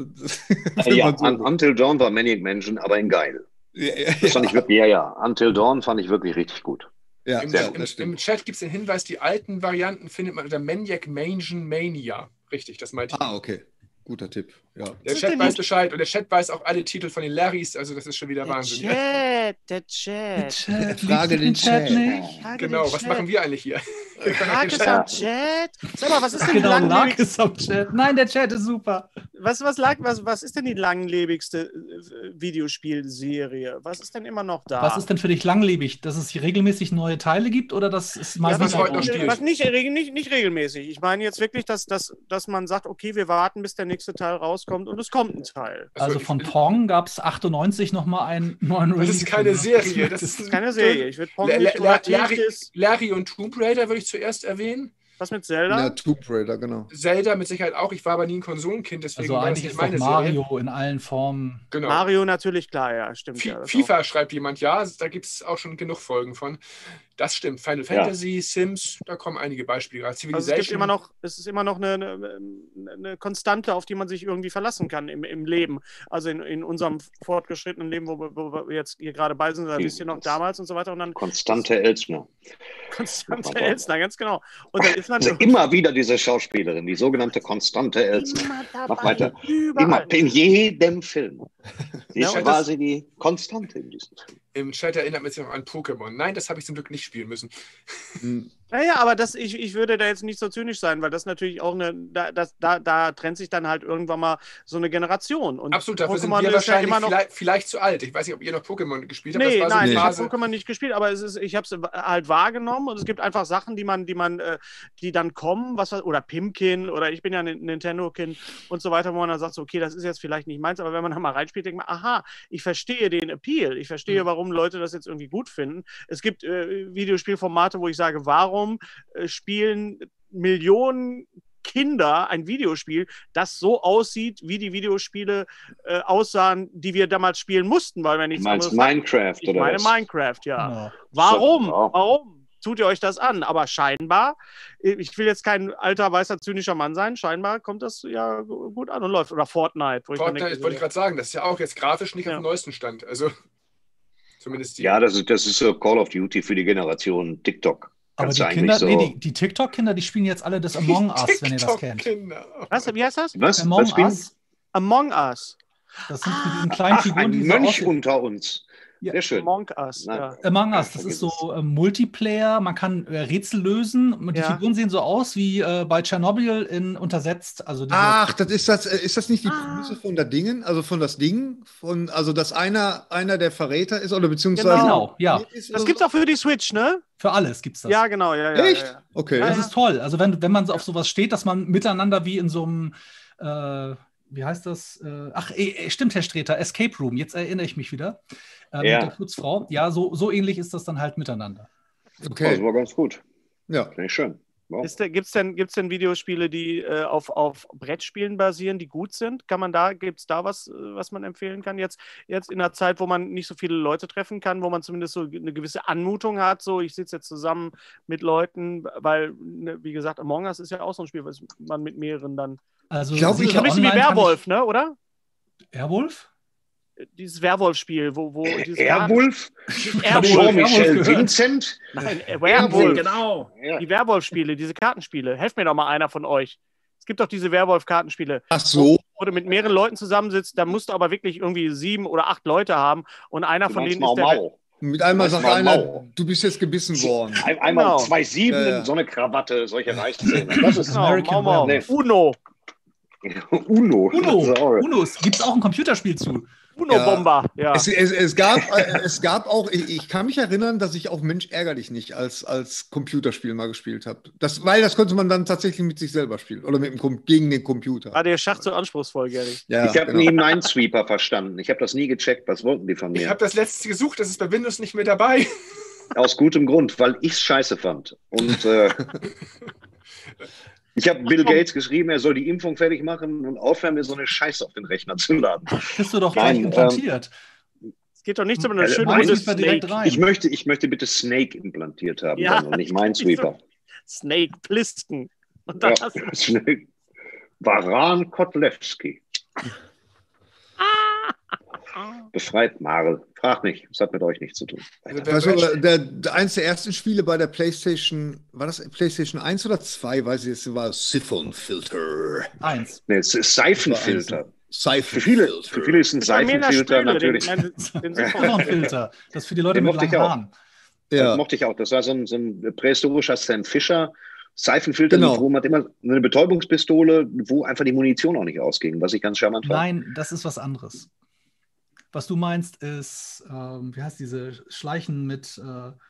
Until Dawn war Maniac Mansion, aber in geil. Das fand ich wirklich, Until Dawn fand ich wirklich richtig gut.
Ja,
Im Chat gibt es den Hinweis, die alten Varianten findet man unter Maniac Mansion Mania. Richtig, das meinte ich.
Ah, okay. Guter Tipp. Ja.
Der Chat weiß Bescheid und der Chat weiß auch alle Titel von den Larrys, also das ist schon wieder Wahnsinn.
Der Chat.
Frage den Chat.
Genau, was machen wir eigentlich hier?
Lag ist am Chat? Sag mal, was ist denn
Lag ist am Chat. Nein, der Chat ist super.
Was ist denn die langlebigste Videospielserie? Was ist denn immer noch da?
Was ist denn für dich langlebig? Dass es hier regelmäßig neue Teile gibt oder dass es mal
was heute noch spielt?
Was nicht regelmäßig. Ich meine jetzt wirklich, dass man sagt, okay, wir warten, bis der nächste Teil rauskommt und es kommt ein Teil.
Also von Pong gab es 98 nochmal einen neuen Release.
Das ist keine Serie. Das ist
keine Serie. Ich würde Pong
Larry und Tomb Raider würde ich zuerst erwähnen.
Was mit Zelda?
Ja, Tomb Raider, genau.
Zelda mit Sicherheit auch. Ich war aber nie ein Konsolenkind, deswegen
also
war das
eigentlich
nicht meine
Mario
Serie.
in allen Formen.
Genau.
Mario natürlich, klar, ja, stimmt.
FIFA schreibt jemand, ja, da gibt es auch schon genug Folgen von. Das stimmt. Final Fantasy, Sims, da kommen einige Beispiele.
Also es ist immer noch eine Konstante, auf die man sich irgendwie verlassen kann im Leben. Also in unserem fortgeschrittenen Leben, wo wir jetzt hier gerade bei sind, da wisst ihr noch damals und so weiter. Und dann
Konstante Elsner.
Konstante Elsner, ganz genau. Und dann ist man
also immer wieder diese Schauspielerin, die sogenannte Konstante Elsner. Mach weiter. Immer, in jedem Film. Sie ist quasi die Konstante in diesem Film.
Im Chat erinnert man sich noch an Pokémon. Nein, das habe ich zum Glück nicht spielen müssen.
Naja, aber ich würde da jetzt nicht so zynisch sein, weil das natürlich auch da trennt sich dann halt irgendwann mal so eine Generation. Und
absolut, dafür
Pokémon
sind wir wahrscheinlich
ja immer noch
vielleicht zu alt. Ich weiß nicht, ob ihr noch Pokémon gespielt habt.
Nee,
das war
nein,
so
ich habe Pokémon nicht gespielt, aber ich habe es halt wahrgenommen und es gibt einfach Sachen, die dann kommen, oder Pimkin oder ich bin ja ein Nintendo-Kind und so weiter, wo man dann sagt, so, okay, das ist jetzt vielleicht nicht meins, aber wenn man da mal reinspielt, denkt man, aha, ich verstehe den Appeal, ich verstehe, warum Leute das jetzt irgendwie gut finden. Es gibt Videospielformate, wo ich sage, warum spielen Millionen Kinder ein Videospiel, das so aussieht, wie die Videospiele aussahen, die wir damals spielen mussten, weil wir nichts anderes
Minecraft
hatten. Ich meine Minecraft, ja. Warum tut ihr euch das an? Aber scheinbar, ich will jetzt kein alter, weißer, zynischer Mann sein, scheinbar kommt das ja gut an und läuft. Oder Fortnite.
Wollte ich gerade sagen, das ist ja auch jetzt grafisch nicht auf dem neuesten Stand. Also zumindest
ja, das ist so Call of Duty für die Generation TikTok.
Aber die Kinder, die TikTok-Kinder, die spielen jetzt alle das Among Us, wenn ihr das kennt.
Was? Wie heißt das?
Was?
Among Us? Among Us.
Das sind mit diesen kleinen Figuren,
ein
die
Mönch unter uns.
Ja.
Sehr schön.
Among Us, ja.
Among Us, das ist so Multiplayer, man kann Rätsel lösen. Die Figuren sehen so aus wie bei Tschernobyl untersetzt. Also
ach, ist das nicht die Prämisse von der Dingen? Also von das Ding? Also dass einer der Verräter ist oder beziehungsweise.
Genau, ja.
Das gibt's auch für die Switch, ne?
Für alles gibt's das.
Ja, genau, ja.
Echt?
Ja.
Okay.
Das ist toll. Also wenn man auf sowas steht, dass man miteinander wie in so einem wie heißt das? Stimmt, Herr Streter, Escape Room, jetzt erinnere ich mich wieder. Mit der Putzfrau. Ja, so ähnlich ist das dann halt miteinander.
Okay. Das war ganz gut.
Ja.
Finde ich schön. Wow.
Gibt's denn Videospiele, die auf Brettspielen basieren, die gut sind? Gibt's da was man empfehlen kann? Jetzt in einer Zeit, wo man nicht so viele Leute treffen kann, wo man zumindest so eine gewisse Anmutung hat, so ich sitze jetzt zusammen mit Leuten, weil, wie gesagt, Among Us ist ja auch so ein Spiel, was man mit mehreren dann.
Also
ich glaube, ein bisschen wie Werwolf, ne, oder?
Werwolf?
Dieses Werwolf-Spiel, wo dieses
Werwolf? Jean-Michel Vincent?
Nein, Werwolf.
Genau.
Die Werwolf-Spiele, diese Kartenspiele. Helft mir doch mal einer von euch. Es gibt doch diese Werwolf-Kartenspiele.
Ach so.
Wo du mit mehreren Leuten zusammensitzt, da musst du aber wirklich irgendwie 7 oder 8 Leute haben und einer von denen ist der...
Mit einmal sagt einer, du bist jetzt gebissen worden.
Einmal 2 Sieben, so eine Krawatte, solche Reichszähne. Das ist
American Werewolf.
Uno.
Uno. Es gibt auch ein Computerspiel zu.
Uno-Bomber, ja.
Es gab auch, ich kann mich erinnern, dass ich auch Mensch ärgerlich nicht als Computerspiel mal gespielt habe. Weil das konnte man dann tatsächlich mit sich selber spielen oder gegen den Computer.
War der Schach so anspruchsvoll, Gary?
Ja, ich habe nie Minesweeper verstanden. Ich habe das nie gecheckt. Was wollten die von mir?
Ich habe das letzte gesucht, das ist bei Windows nicht mehr dabei.
Aus gutem Grund, weil ich es scheiße fand. Und ich habe Bill Gates geschrieben, er soll die Impfung fertig machen und aufhören, mir so eine Scheiße auf den Rechner zu laden.
Bist du doch gleich implantiert.
Es geht doch nicht um eine schöne Runde
Snake.
Ich möchte bitte Snake implantiert haben und nicht Minesweeper.
Snake Plissken. Und dann hast du
Snake. Varan Kotlewski. Befreit Marl. Frag nicht, das hat mit euch nichts zu tun.
Also, eins der ersten Spiele bei der PlayStation, war das PlayStation 1 oder 2? Weiß ich jetzt, war Siphonfilter.
1.
Nee, es ist Seifenfilter. Für viele ist ein
Seifenfilter
natürlich.
Filter. Das ist für die Leute mit langen Haaren.
Ja. Das mochte ich auch. Das war so ein prähistorischer Sam Fisher Seifenfilter, wo man immer eine Betäubungspistole, wo einfach die Munition auch nicht ausging, was ich ganz charmant fand.
Nein, das ist was anderes. Was du meinst, ist, wie heißt diese Schleichen mit.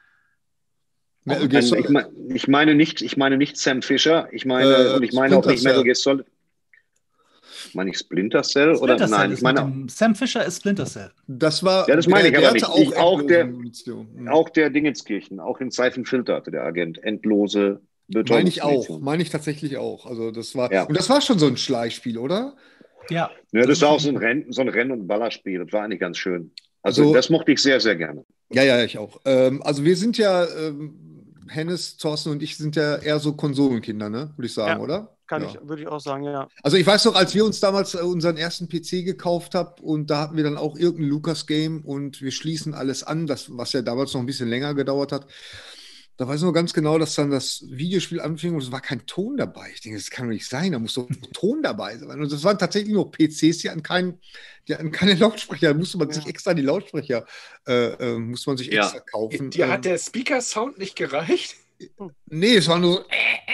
Ich meine nicht Sam Fisher. Ich meine auch nicht Metal Gear Solid. Meine ich Splinter Cell oder nein? Ich meine
Sam Fisher ist Splinter Cell.
Das war.
Ja, das meine ich aber nicht.
Auch
der Dingenskirchen, auch in Seifenfilter hatte der Agent endlose
Betäubungsmunition. Meine ich tatsächlich auch. Also das war und das war schon so ein Schleichspiel, oder?
Ja.
Ja, das war auch so ein Renn- und Ballerspiel. Das war eigentlich ganz schön. Also das mochte ich sehr, sehr gerne.
Ja, ich auch. Also wir sind ja, Hennes, Thorsten und ich sind ja eher so Konsolenkinder, ne? Würde ich sagen, oder?
Würde ich auch sagen, ja.
Also ich weiß noch, als wir uns damals unseren ersten PC gekauft haben und da hatten wir dann auch irgendein Lucas-Game und wir schließen alles an, was ja damals noch ein bisschen länger gedauert hat. Da weiß ich noch ganz genau, dass dann das Videospiel anfing und es war kein Ton dabei. Ich denke, das kann doch nicht sein, da muss doch Ton dabei sein. Und das waren tatsächlich nur PCs, die hatten keine Lautsprecher. Da musste man sich extra die Lautsprecher extra kaufen.
Dir hat der Speaker-Sound nicht gereicht?
Nee, es war nur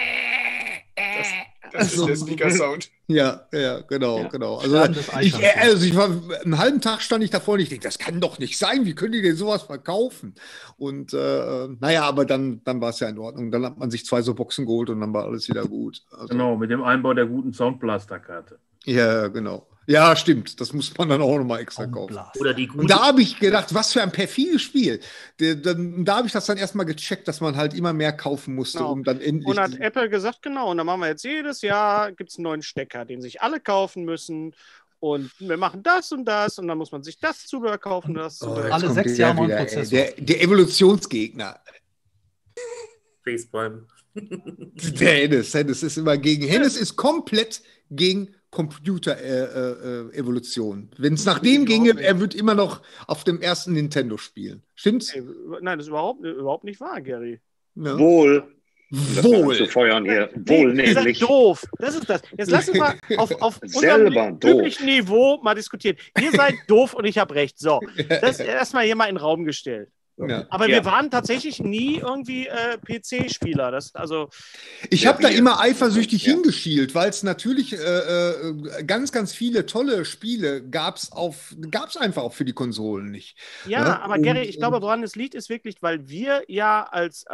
Das ist der Speaker-Sound.
Ja, genau. Also ich war einen halben Tag stand ich davor und ich denke, das kann doch nicht sein. Wie können die denn sowas verkaufen? Und aber dann war es ja in Ordnung. Dann hat man sich 2 so Boxen geholt und dann war alles wieder gut. Also,
genau, mit dem Einbau der guten Soundblaster-Karte.
Ja, genau. Ja, stimmt. Das muss man dann auch nochmal extra kaufen.
Oder die
und da habe ich gedacht, was für ein perfides Spiel. Da habe ich das dann erstmal gecheckt, dass man halt immer mehr kaufen musste, um dann endlich...
Und hat Apple gesagt, genau, und dann machen wir jetzt jedes Jahr, gibt es einen neuen Stecker, den sich alle kaufen müssen. Und wir machen das und dann muss man sich das Zubehör kaufen. Das
alle 6 Jahre neuen Prozessor. Der Evolutionsgegner.
Facepalm.
Der Hennes ist immer gegen... Hennes ist komplett gegen Computer-Evolution. Wenn es nach dem ginge, er wird immer noch auf dem ersten Nintendo spielen. Stimmt's?
Nein, das ist überhaupt nicht wahr, Gary.
Ja. Wohl. Zu feuern hier. Wohl
nämlich. Ihr seid doof. Das ist das. Jetzt lass uns mal auf unserem üblichen Niveau mal diskutieren. Ihr seid doof und ich habe recht. So, das erstmal hier mal in den Raum gestellt. Ja. Aber wir waren tatsächlich nie irgendwie PC-Spieler.
Ich habe da immer eifersüchtig hingeschielt, weil es natürlich ganz, ganz viele tolle Spiele gab's einfach auch für die Konsolen nicht.
Ja, aber Gary, ich glaube, woran es liegt, ist wirklich, weil wir ja als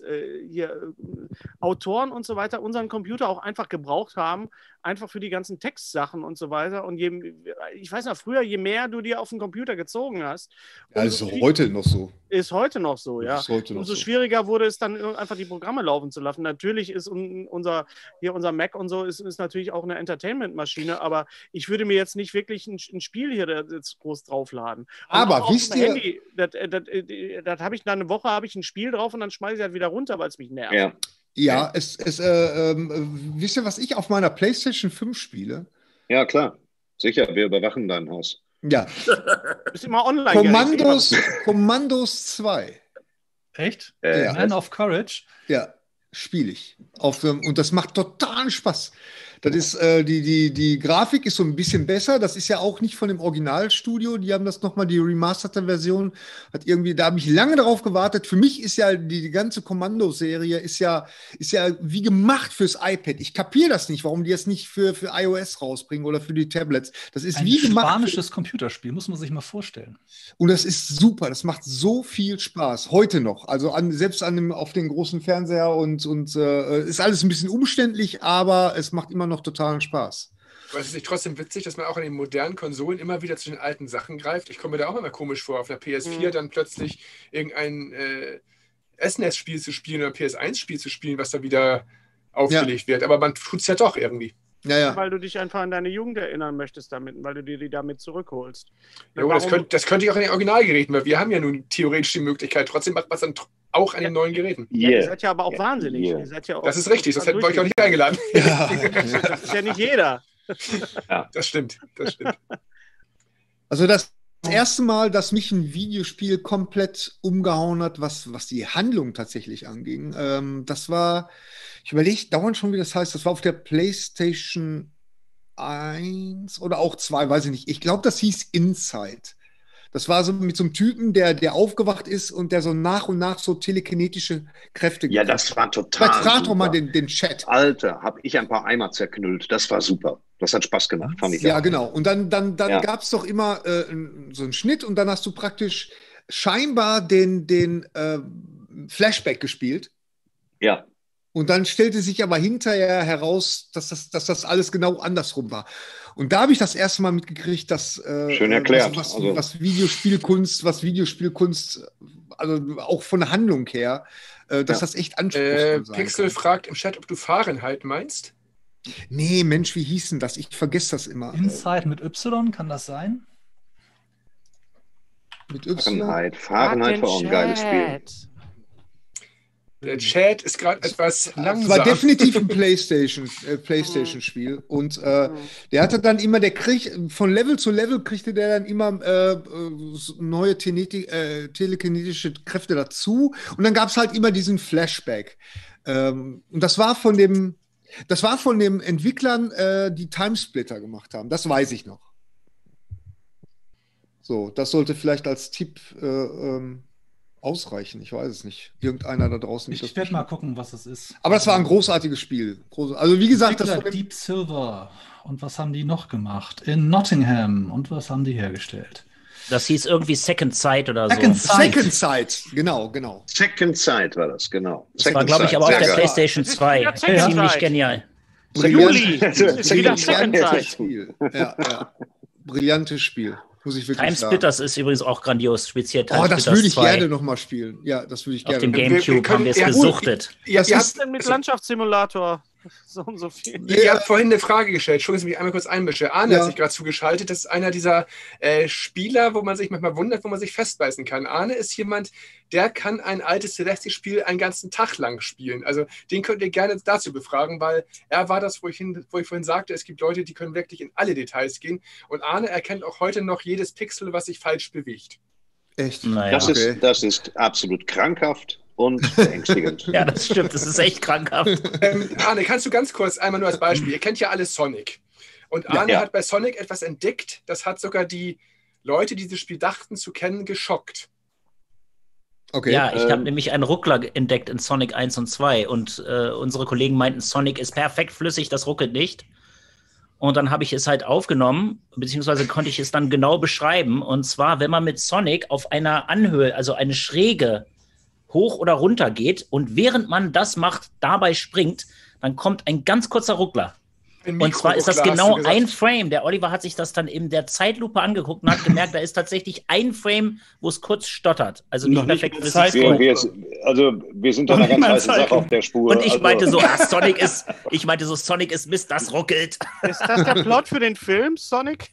Autoren und so weiter unseren Computer auch einfach gebraucht haben, einfach für die ganzen Textsachen und so weiter. Und ich weiß noch, früher, je mehr du dir auf den Computer gezogen hast.
Ja, ist heute noch so.
Ist heute noch so, ja. Umso schwieriger wurde es dann einfach die Programme laufen zu lassen. Natürlich ist unser Mac und so ist natürlich auch eine Entertainment-Maschine, aber ich würde mir jetzt nicht wirklich ein Spiel hier jetzt groß draufladen. Und
aber wisst ihr...
Handy, das habe ich nach einer Woche ein Spiel drauf und dann schmeiße ich halt wieder runter, weil es mich nervt.
Ja, wisst ihr, was ich auf meiner PlayStation 5 spiele?
Ja, klar. Sicher, wir überwachen dein Haus.
Ja.
Ist immer online.
Commandos 2.
Echt?
Ja.
Man of Courage?
Ja, spiele ich. Und das macht total Spaß. Das ist, die Grafik ist so ein bisschen besser. Das ist ja auch nicht von dem Originalstudio. Die haben das nochmal, die remasterte Version, da habe ich lange darauf gewartet. Für mich ist ja die ganze Kommando-Serie ist ja wie gemacht fürs iPad. Ich kapiere das nicht, warum die das nicht für iOS rausbringen oder für die Tablets. Das ist wie gemacht.
Ein spanisches Computerspiel, muss man sich mal vorstellen.
Und das ist super. Das macht so viel Spaß. Heute noch. Also selbst auf den großen Fernseher und ist alles ein bisschen umständlich, aber es macht immer noch totalen Spaß.
Aber es ist nicht trotzdem witzig, dass man auch an den modernen Konsolen immer wieder zu den alten Sachen greift. Ich komme mir da auch immer komisch vor, auf der PS4 dann plötzlich irgendein SNES-Spiel zu spielen oder PS1-Spiel zu spielen, was da wieder aufgelegt wird. Aber man tut es ja doch irgendwie.
Ja.
Weil du dich einfach an deine Jugend erinnern möchtest damit, weil du dir die damit zurückholst.
Ja, das könnte ich auch an den Originalgeräten, weil wir haben ja nun theoretisch die Möglichkeit, trotzdem macht man es dann auch an den neuen Geräten.
Ihr seid ja aber auch wahnsinnig. Ihr seid ja auch
das ist richtig, das hätten wir euch auch nicht eingeladen.
Ja. Das ist ja nicht jeder.
Ja, das stimmt.
Also das erste Mal, dass mich ein Videospiel komplett umgehauen hat, was die Handlung tatsächlich anging, das war, ich überlege dauernd schon, wie das heißt, das war auf der PlayStation 1 oder auch 2, weiß ich nicht. Ich glaube, das hieß Inside. Das war so mit so einem Typen, der aufgewacht ist und der so nach und nach so telekinetische Kräfte
Ja, das war total
frag doch mal den Chat.
Alter, habe ich ein paar Eimer zerknüllt. Das war super. Das hat Spaß gemacht, fand ich.
Ja, genau. Und dann gab es doch immer so einen Schnitt und dann hast du praktisch scheinbar den Flashback gespielt.
Ja.
Und dann stellte sich aber hinterher heraus, dass das alles genau andersrum war. Und da habe ich das erste Mal mitgekriegt, dass
schön erklärt.
Was Videospielkunst, also auch von der Handlung her, dass das echt anspruchsvoll sein
Pixel
kann.
fragt im Chat, ob du Fahrenheit meinst.
Nee, Mensch, wie hieß denn das? Ich vergesse das immer.
Inside mit Y, kann das sein?
Mit Y.
Fahrenheit war auch ein geiles Spiel.
Der Chat ist gerade etwas langsam.
Es war definitiv ein PlayStation-Spiel. Und der hatte dann immer, von Level zu Level kriegte der dann immer neue telekinetische Kräfte dazu. Und dann gab es halt immer diesen Flashback. Und das war von den Entwicklern, die Timesplitter gemacht haben. Das weiß ich noch. So, das sollte vielleicht als Tipp ausreichen. Ich weiß es nicht. Irgendeiner da draußen.
Ich werde mal gucken, was es ist.
Aber das war ein großartiges Spiel. Also wie gesagt, das war
Deep Silver. Und was haben die noch gemacht? In Nottingham. Und was haben die hergestellt?
Das hieß irgendwie Second Sight oder so.
Second Sight, genau.
Second Sight war das, genau.
Das war, glaube ich, aber auf der PlayStation 2. Ziemlich genial.
Brillantes Spiel. Ja. Brillantes Spiel. Muss ich wirklich sagen.
Timesplitters ist übrigens auch grandios, speziell
Timesplitters das würde ich gerne nochmal spielen. Ja, das würde ich gerne.
Auf dem Gamecube haben wir es gesuchtet.
Was ist denn mit Landschaftssimulator? So und so viel.
Ihr habt vorhin eine Frage gestellt. Entschuldigen Sie mich einmal kurz einmische. Arne hat sich gerade zugeschaltet. Das ist einer dieser Spieler, wo man sich manchmal wundert, wo man sich festbeißen kann. Arne ist jemand, der kann ein altes Celeste-Spiel einen ganzen Tag lang spielen. Also den könnt ihr gerne dazu befragen, weil er war das, wo ich vorhin sagte, es gibt Leute, die können wirklich in alle Details gehen. Und Arne erkennt auch heute noch jedes Pixel, was sich falsch bewegt.
Echt?
Naja. Das ist absolut krankhaft. Und beängstigend.
Ja, das stimmt. Das ist echt krankhaft.
Arne, kannst du ganz kurz einmal nur als Beispiel, ihr kennt ja alle Sonic. Und Arne hat bei Sonic etwas entdeckt, das hat sogar die Leute, die dieses Spiel dachten zu kennen, geschockt.
Okay. Ja, ich habe nämlich einen Ruckler entdeckt in Sonic 1 und 2 und unsere Kollegen meinten, Sonic ist perfekt flüssig, das ruckelt nicht. Und dann habe ich es halt aufgenommen, beziehungsweise konnte ich es dann genau beschreiben. Und zwar, wenn man mit Sonic auf einer Anhöhe, also eine Schräge, hoch oder runter geht und während man das macht, dabei springt, dann kommt ein ganz kurzer Ruckler. Und zwar ist das genau ein Frame. Der Oliver hat sich das dann in der Zeitlupe angeguckt und hat gemerkt, da ist tatsächlich ein Frame, wo es kurz stottert. Also nicht perfekt.
Wir sind da eine ganz heiße Sache auf der Spur.
Und ich meinte so, Sonic ist Mist, das ruckelt.
Ist das der Plot für den Film, Sonic?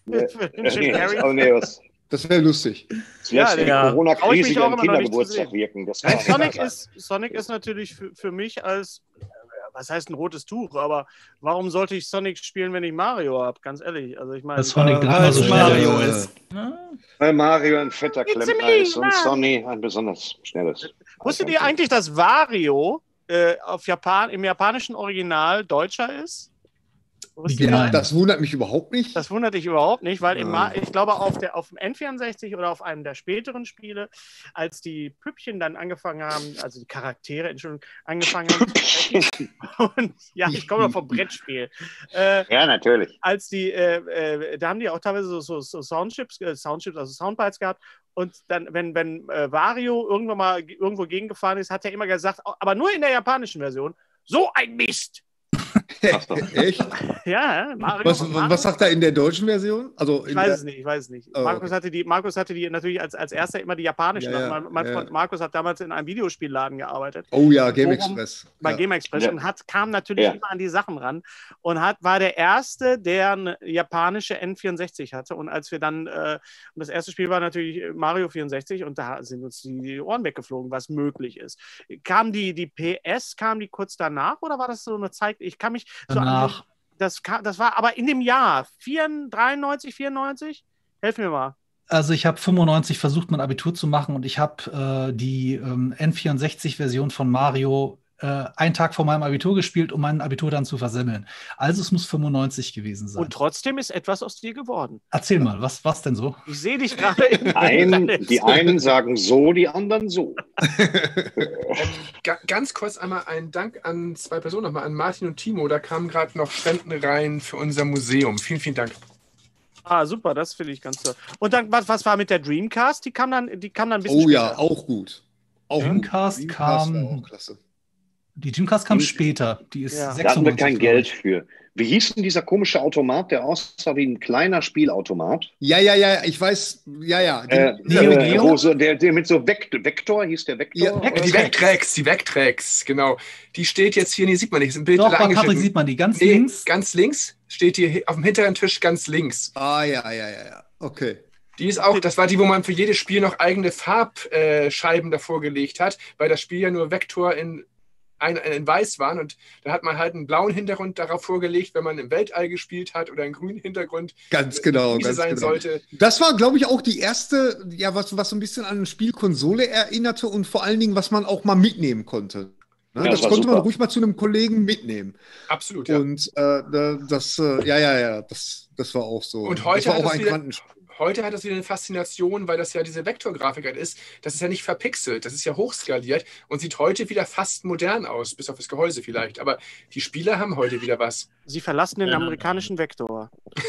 Das wäre lustig.
Ja, die Corona-Krise ihren Kindergeburtstag wirken.
Sonic ist natürlich für mich als, was heißt ein rotes Tuch, aber warum sollte ich Sonic spielen, wenn ich Mario habe? Ganz ehrlich. Also ich meine,
Sonic so Mario ist.
Weil Mario ein fetter Klempner ist und Sonic ein besonders schnelles.
Wusstet ihr eigentlich, dass Wario im japanischen Original Deutscher ist?
Das wundert mich überhaupt nicht.
Das wundert dich überhaupt nicht, weil ich glaube, auf dem N64 oder auf einem der späteren Spiele, als die Püppchen dann angefangen haben, also die Charaktere, angefangen haben zu sprechen. Und ja, ich komme doch vom Brettspiel.
Ja, natürlich.
Da haben die auch teilweise so Soundchips, also Soundbites gehabt. Und dann, wenn Wario irgendwann mal irgendwo gegengefahren ist, hat er immer gesagt, aber nur in der japanischen Version, so ein Mist!
Echt?
Ja, Mario.
Was sagt er in der deutschen Version? Also
ich weiß es nicht. Oh, Markus hatte die natürlich als erster immer die japanischen.
Ja,
mein Freund Markus hat damals in einem Videospielladen gearbeitet.
Oh ja, Game Express.
Bei Game Express und kam natürlich immer an die Sachen ran und war der Erste, der eine japanische N64 hatte. Und als wir dann, und das erste Spiel war natürlich Mario 64 und da sind uns die Ohren weggeflogen, was möglich ist. Kam die PS, kurz danach oder war das so eine Zeit? Ich kann mich
danach.
Das war aber in dem Jahr 93, 94? Helf mir mal.
Also ich habe 95 versucht, mein Abitur zu machen und ich habe die N64-Version von Mario einen Tag vor meinem Abitur gespielt, um mein Abitur dann zu versemmeln. Also es muss 95 gewesen sein.
Und trotzdem ist etwas aus dir geworden.
Erzähl mal, was denn so?
Ich sehe dich gerade
Die einen sagen so, die anderen so.
Ganz kurz einmal einen Dank an zwei Personen nochmal, an Martin und Timo. Da kamen gerade noch Spenden rein für unser Museum. Vielen, vielen Dank.
Ah, super, das finde ich ganz toll. Und dann, was war mit der Dreamcast? Die kam dann ein bisschen später.
Oh ja, auch gut.
Dreamcast kam...
Klasse.
Die Dreamcast kam später. Die ist 96.
Da hatten wir kein Geld für. Wie hieß denn dieser komische Automat, der aussah wie ein kleiner Spielautomat?
Ja, ich weiß. Ja.
Der mit so Vektor, hieß der Vektor?
Ja, die Vectrex, genau. Die steht jetzt hier, sieht man nicht, ist im Bild.
Doch, bei Patrick sieht man die, ganz links.
Ganz links, steht hier auf dem hinteren Tisch ganz links.
Ah, ja. Okay.
Die ist auch, das war die, wo man für jedes Spiel noch eigene Farbscheiben davor gelegt hat, weil das Spiel ja nur Vektor in Weiß waren und da hat man halt einen blauen Hintergrund darauf vorgelegt, wenn man im Weltall gespielt hat oder einen grünen Hintergrund.
Ganz genau.
Sollte.
Das war, glaube ich, auch die erste, was so ein bisschen an eine Spielkonsole erinnerte und vor allen Dingen, was man auch mal mitnehmen konnte. Ne? Das konnte man ruhig mal zu einem Kollegen mitnehmen.
Absolut, ja.
Und das war auch so.
Und heute das war auch ein Quantenspiel. Heute hat das wieder eine Faszination, weil das ja diese Vektorgrafik halt ist. Das ist ja nicht verpixelt, das ist ja hochskaliert und sieht heute wieder fast modern aus, bis auf das Gehäuse vielleicht. Aber die Spieler haben heute wieder was.
Sie verlassen den amerikanischen Vektor.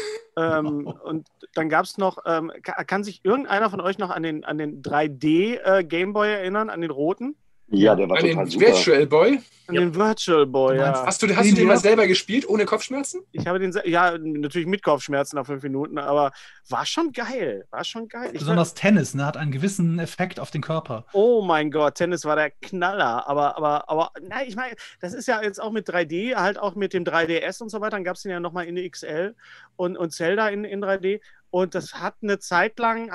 Und dann gab es noch, kann sich irgendeiner von euch noch an den 3D Gameboy erinnern, an den roten?
Ja, der war total super.
Virtual Boy?
An den Virtual Boy, ja.
Hast du den mal selber gespielt, ohne Kopfschmerzen?
Ich habe den, natürlich mit Kopfschmerzen nach 5 Minuten, aber war schon geil.
Besonders Tennis, ne, hat einen gewissen Effekt auf den Körper.
Oh mein Gott, Tennis war der Knaller. Aber nein, ich meine, das ist ja jetzt auch mit 3D, halt auch mit dem 3DS und so weiter. Dann gab es den ja nochmal in XL und Zelda in 3D. Und das hat eine Zeit lang,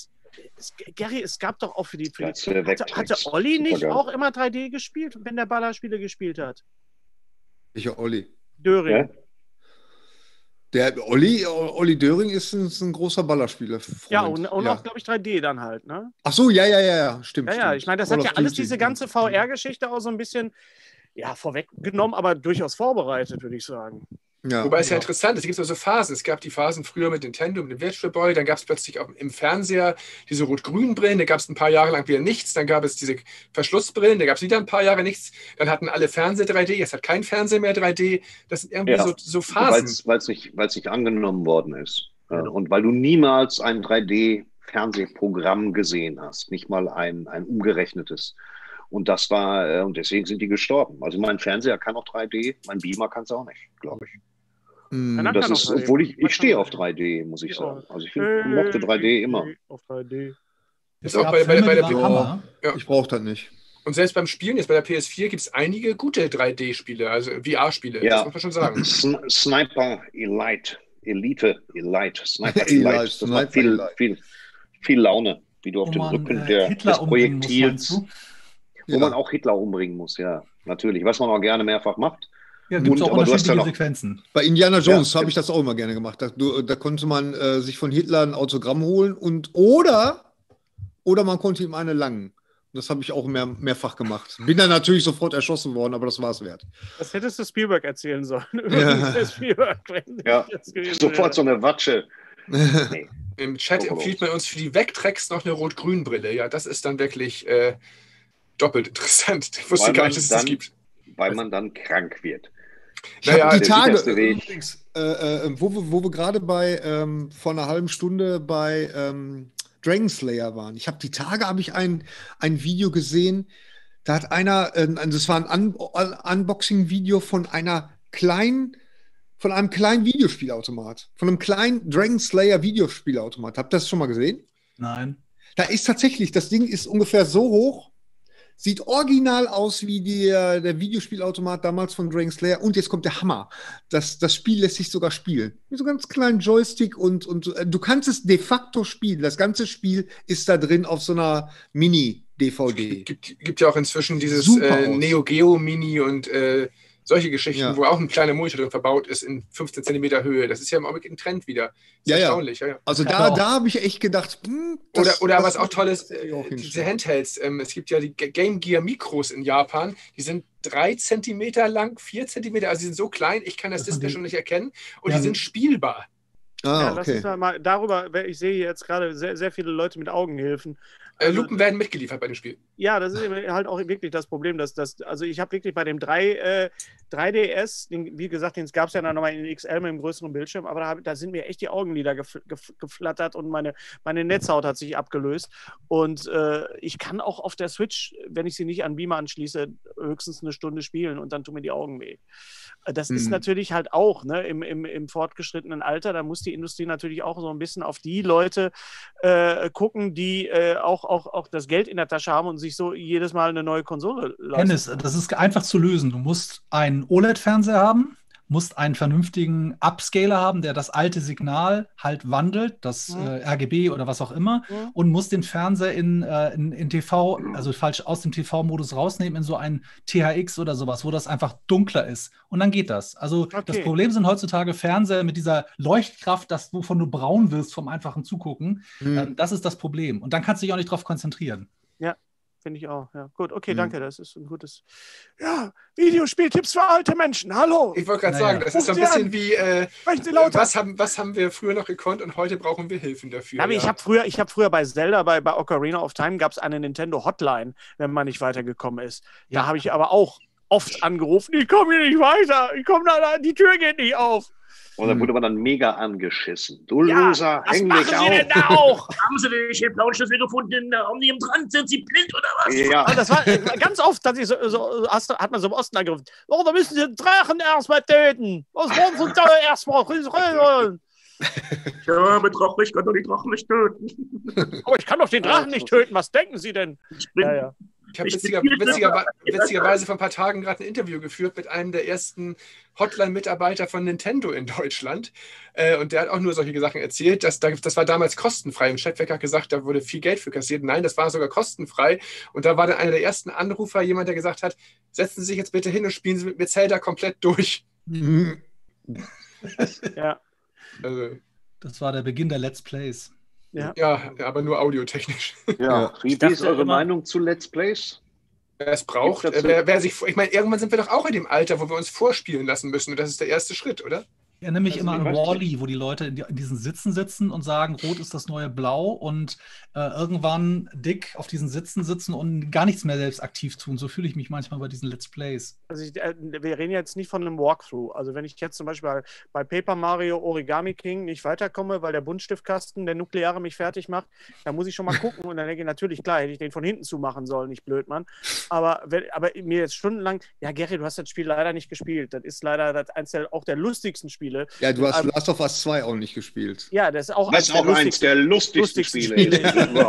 Gary, es gab doch auch für die hatte Olli nicht auch immer 3D gespielt, wenn der Ballerspiele gespielt hat?
Welcher Olli?
Döring.
Ja? Der Olli Döring ist ein großer Ballerspieler.
Ja, und auch, glaube ich, 3D dann halt, ne?
Ach so, ja, stimmt.
Ja, ich meine, das hat ja alles diese ganze VR-Geschichte auch so ein bisschen vorweggenommen, aber durchaus vorbereitet, würde ich sagen.
Ja, wobei es ja interessant ist, es gibt so Phasen. Es gab die Phasen früher mit Nintendo, mit dem Virtual Boy, dann gab es plötzlich auch im Fernseher diese rot-grünen Brillen, da gab es ein paar Jahre lang wieder nichts, dann gab es diese Verschlussbrillen, da gab es wieder ein paar Jahre nichts, dann hatten alle Fernseher 3D, jetzt hat kein Fernseher mehr 3D, das sind irgendwie so Phasen.
Weil es nicht angenommen worden ist. Und weil du niemals ein 3D-Fernsehprogramm gesehen hast, nicht mal ein umgerechnetes. Und das war, und deswegen sind die gestorben. Also mein Fernseher kann auch 3D, mein Beamer kann es auch nicht, glaube ich. Das ist, obwohl ich stehe auf 3D, muss ich sagen. Also ich mochte 3D immer.
Auf 3D.
Ist auch bei der
Hammer. Ja. Ich brauche das nicht.
Und selbst beim Spielen, jetzt bei der PS4, gibt es einige gute 3D-Spiele, also VR-Spiele, das muss man schon sagen.
Sniper Elite. Sniper Elite. Das macht viel Laune, wie du auf dem Rücken des Projektils, wo man auch Hitler umbringen muss, ja, natürlich. Was man auch gerne mehrfach macht.
Ja, gibt es auch unterschiedliche Sequenzen.
Bei Indiana Jones habe ich das auch immer gerne gemacht. Da konnte man sich von Hitler ein Autogramm holen oder man konnte ihm eine langen. Das habe ich auch mehrfach gemacht. Bin dann natürlich sofort erschossen worden, aber das war es wert.
Das hättest du Spielberg erzählen sollen.
Sofort so eine Watsche.
Nee. Im Chat empfiehlt man uns für die Vectrex noch eine Rot-Grün-Brille. Ja, das ist dann wirklich doppelt interessant. Ich wusste gar nicht, dass es das gibt.
Weil man dann krank wird.
Naja, die Tage, übrigens, wo wir gerade vor einer halben Stunde bei Dragon Slayer waren. Habe ich ein Video gesehen, da hat einer, das war ein Unboxing-Video von einem kleinen Videospielautomat. Von einem kleinen Dragon Slayer Videospielautomat. Habt ihr das schon mal gesehen?
Nein.
Da ist tatsächlich, das Ding ist ungefähr so hoch, sieht original aus wie der Videospielautomat damals von Dragon Slayer. Und jetzt kommt der Hammer. Das Spiel lässt sich sogar spielen. Mit so ganz kleinen Joystick und du kannst es de facto spielen. Das ganze Spiel ist da drin auf so einer Mini-DVD.
Gibt ja auch inzwischen dieses Neo Geo Mini und solche Geschichten, wo auch ein kleiner Monitor drin verbaut ist in 15 cm Höhe. Das ist ja im Augenblick ein Trend wieder. Erstaunlich. Ja.
Also da habe ich echt gedacht,
oder was auch toll ist, diese Handhelds. Es gibt ja die Game Gear Mikros in Japan, die sind 3 cm lang, 4 cm, also die sind so klein, ich kann das Display schon nicht erkennen und die sind spielbar.
Lass uns mal darüber, ich sehe jetzt gerade sehr, sehr viele Leute mit Augenhilfen.
Lupen werden mitgeliefert bei dem Spiel.
Ja, das ist halt auch wirklich das Problem, also ich habe wirklich bei dem 3DS, wie gesagt, den gab es ja dann nochmal in XL mit einem größeren Bildschirm, aber da sind mir echt die Augenlider geflattert und meine Netzhaut hat sich abgelöst. Und ich kann auch auf der Switch, wenn ich sie nicht an Beamer anschließe, höchstens eine Stunde spielen und dann tun mir die Augen weh. Das ist natürlich halt auch im fortgeschrittenen Alter, da muss die Industrie natürlich auch so ein bisschen auf die Leute gucken, die auch das Geld in der Tasche haben und sich so jedes Mal eine neue Konsole leisten.
Dennis, das ist einfach zu lösen. Du musst einen OLED-Fernseher haben,
musst einen vernünftigen Upscaler haben, der das alte Signal halt wandelt, das RGB oder was auch immer, und musst den Fernseher in TV, also falsch aus dem TV-Modus rausnehmen, in so einen THX oder sowas, wo das einfach dunkler ist. Und dann geht das. Also das Problem sind heutzutage Fernseher mit dieser Leuchtkraft, wovon du braun wirst vom einfachen Zugucken. Das ist das Problem. Und dann kannst du dich auch nicht drauf konzentrieren.
Ja. Finde ich auch, ja. Gut, okay, danke, das ist ein gutes... Ja, Videospieltipps für alte Menschen, hallo!
Ich wollte gerade sagen, das ist so ein bisschen wie, was haben wir früher noch gekonnt und heute brauchen wir Hilfen dafür.
Ja. Ich habe früher bei Zelda, bei Ocarina of Time, gab es eine Nintendo Hotline, wenn man nicht weitergekommen ist. Da habe ich aber auch oft angerufen, ich komme hier nicht weiter, die Tür geht nicht auf.
Und da wurde man dann mega angeschissen. Du Loser, häng dich auf.
Denn da auch? Haben Sie denn nicht den blauen Schlüssel gefunden? Haben die im Brand? Sind Sie blind oder was?
Ja.
Und das war ganz oft, dass hat man so im Osten angerufen. Oh, da müssen Sie den Drachen erstmal töten. Was wollen Sie da erstmal?
Ja, mit Drachen, ich kann doch die Drachen nicht töten.
Aber ich kann doch den Drachen nicht töten. Was denken Sie denn?
Ich habe witzigerweise vor ein paar Tagen gerade ein Interview geführt mit einem der ersten Hotline-Mitarbeiter von Nintendo in Deutschland. Und der hat auch nur solche Sachen erzählt. Das war damals kostenfrei. Im Chatwerk hat gesagt, da wurde viel Geld für kassiert. Nein, das war sogar kostenfrei. Und da war dann einer der ersten Anrufer, jemand, der gesagt hat, setzen Sie sich jetzt bitte hin und spielen Sie mit mir Zelda komplett durch.
Ja.
Also,
das war der Beginn der Let's Plays.
Ja,
aber nur audiotechnisch.
Ja, wie ist eure Meinung zu Let's Plays?
Wer es braucht, ich meine, irgendwann sind wir doch auch in dem Alter, wo wir uns vorspielen lassen müssen. Und das ist der erste Schritt, oder?
Ich erinnere mich immer an Wall-E, wo die Leute in diesen Sitzen sitzen und sagen, rot ist das neue Blau und irgendwann dick auf diesen Sitzen sitzen und gar nichts mehr selbst aktiv tun. So fühle ich mich manchmal bei diesen Let's Plays.
Also wir reden jetzt nicht von einem Walkthrough. Also wenn ich jetzt zum Beispiel bei Paper Mario Origami King nicht weiterkomme, weil der Buntstiftkasten, der Nukleare mich fertig macht, dann muss ich schon mal gucken und dann denke ich natürlich, klar, hätte ich den von hinten zumachen sollen, nicht blöd, Mann. Aber mir jetzt stundenlang, ja Gary, du hast das Spiel leider nicht gespielt. Das ist leider eins auch der lustigsten Spiele.
Ja, du hast Last of Us 2 auch nicht gespielt.
Ja, das ist auch
eins der lustigsten Spiele.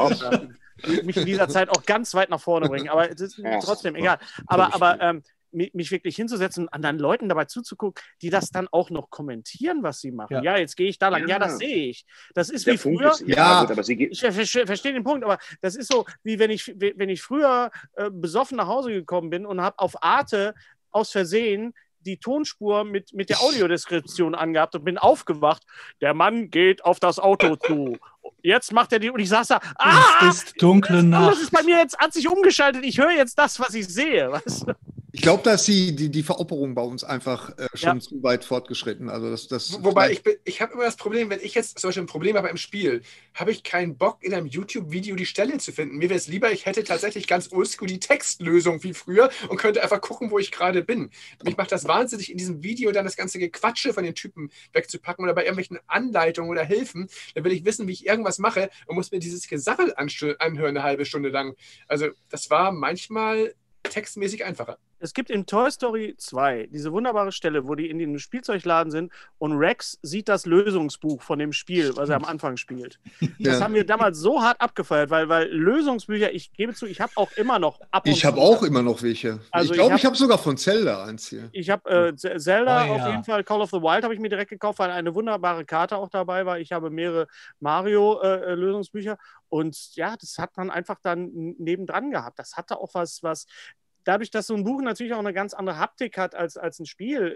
Die mich in dieser Zeit auch ganz weit nach vorne bringen. Aber es ist trotzdem egal. Aber mich wirklich hinzusetzen und anderen Leuten dabei zuzugucken, die das dann auch noch kommentieren, was sie machen. Ja, jetzt gehe ich da lang. Ja, das sehe ich. Das ist wie früher.
Gut, aber ich
verstehe den Punkt, aber das ist so, wie wenn ich früher besoffen nach Hause gekommen bin und habe auf Arte aus Versehen die Tonspur mit der Audiodeskription angehabt und bin aufgewacht. Der Mann geht auf das Auto zu. Jetzt macht er die und ich saß da.
Es ist dunkle Nacht.
Das ist bei mir jetzt, hat sich umgeschaltet. Ich höre jetzt das, was ich sehe. Weißt du?
Ich glaube, dass die Veropperung bei uns einfach schon zu weit fortgeschritten. Also
Wobei ich habe immer das Problem, wenn ich jetzt zum Beispiel ein Problem habe im Spiel, habe ich keinen Bock, in einem YouTube-Video die Stelle zu finden. Mir wäre es lieber, ich hätte tatsächlich ganz oldschool die Textlösung wie früher und könnte einfach gucken, wo ich gerade bin. Mich macht das wahnsinnig, in diesem Video dann das ganze Gequatsche von den Typen wegzupacken oder bei irgendwelchen Anleitungen oder Hilfen. Dann will ich wissen, wie ich irgendwas mache und muss mir dieses Gesammel anhören eine halbe Stunde lang. Also das war manchmal textmäßig einfacher.
Es gibt in Toy Story 2 diese wunderbare Stelle, wo die in dem Spielzeugladen sind und Rex sieht das Lösungsbuch von dem Spiel, was er am Anfang spielt. Das haben wir damals so hart abgefeiert, weil Lösungsbücher, ich gebe zu, ich habe auch immer noch ab und
Ich habe auch immer noch welche. Also ich glaube, ich habe sogar von Zelda eins hier.
Ich habe Zelda auf jeden Fall, Call of the Wild habe ich mir direkt gekauft, weil eine wunderbare Karte auch dabei war. Ich habe mehrere Mario-Lösungsbücher und ja, das hat man einfach dann nebendran gehabt. Das hatte auch was dadurch, dass so ein Buch natürlich auch eine ganz andere Haptik hat als ein Spiel,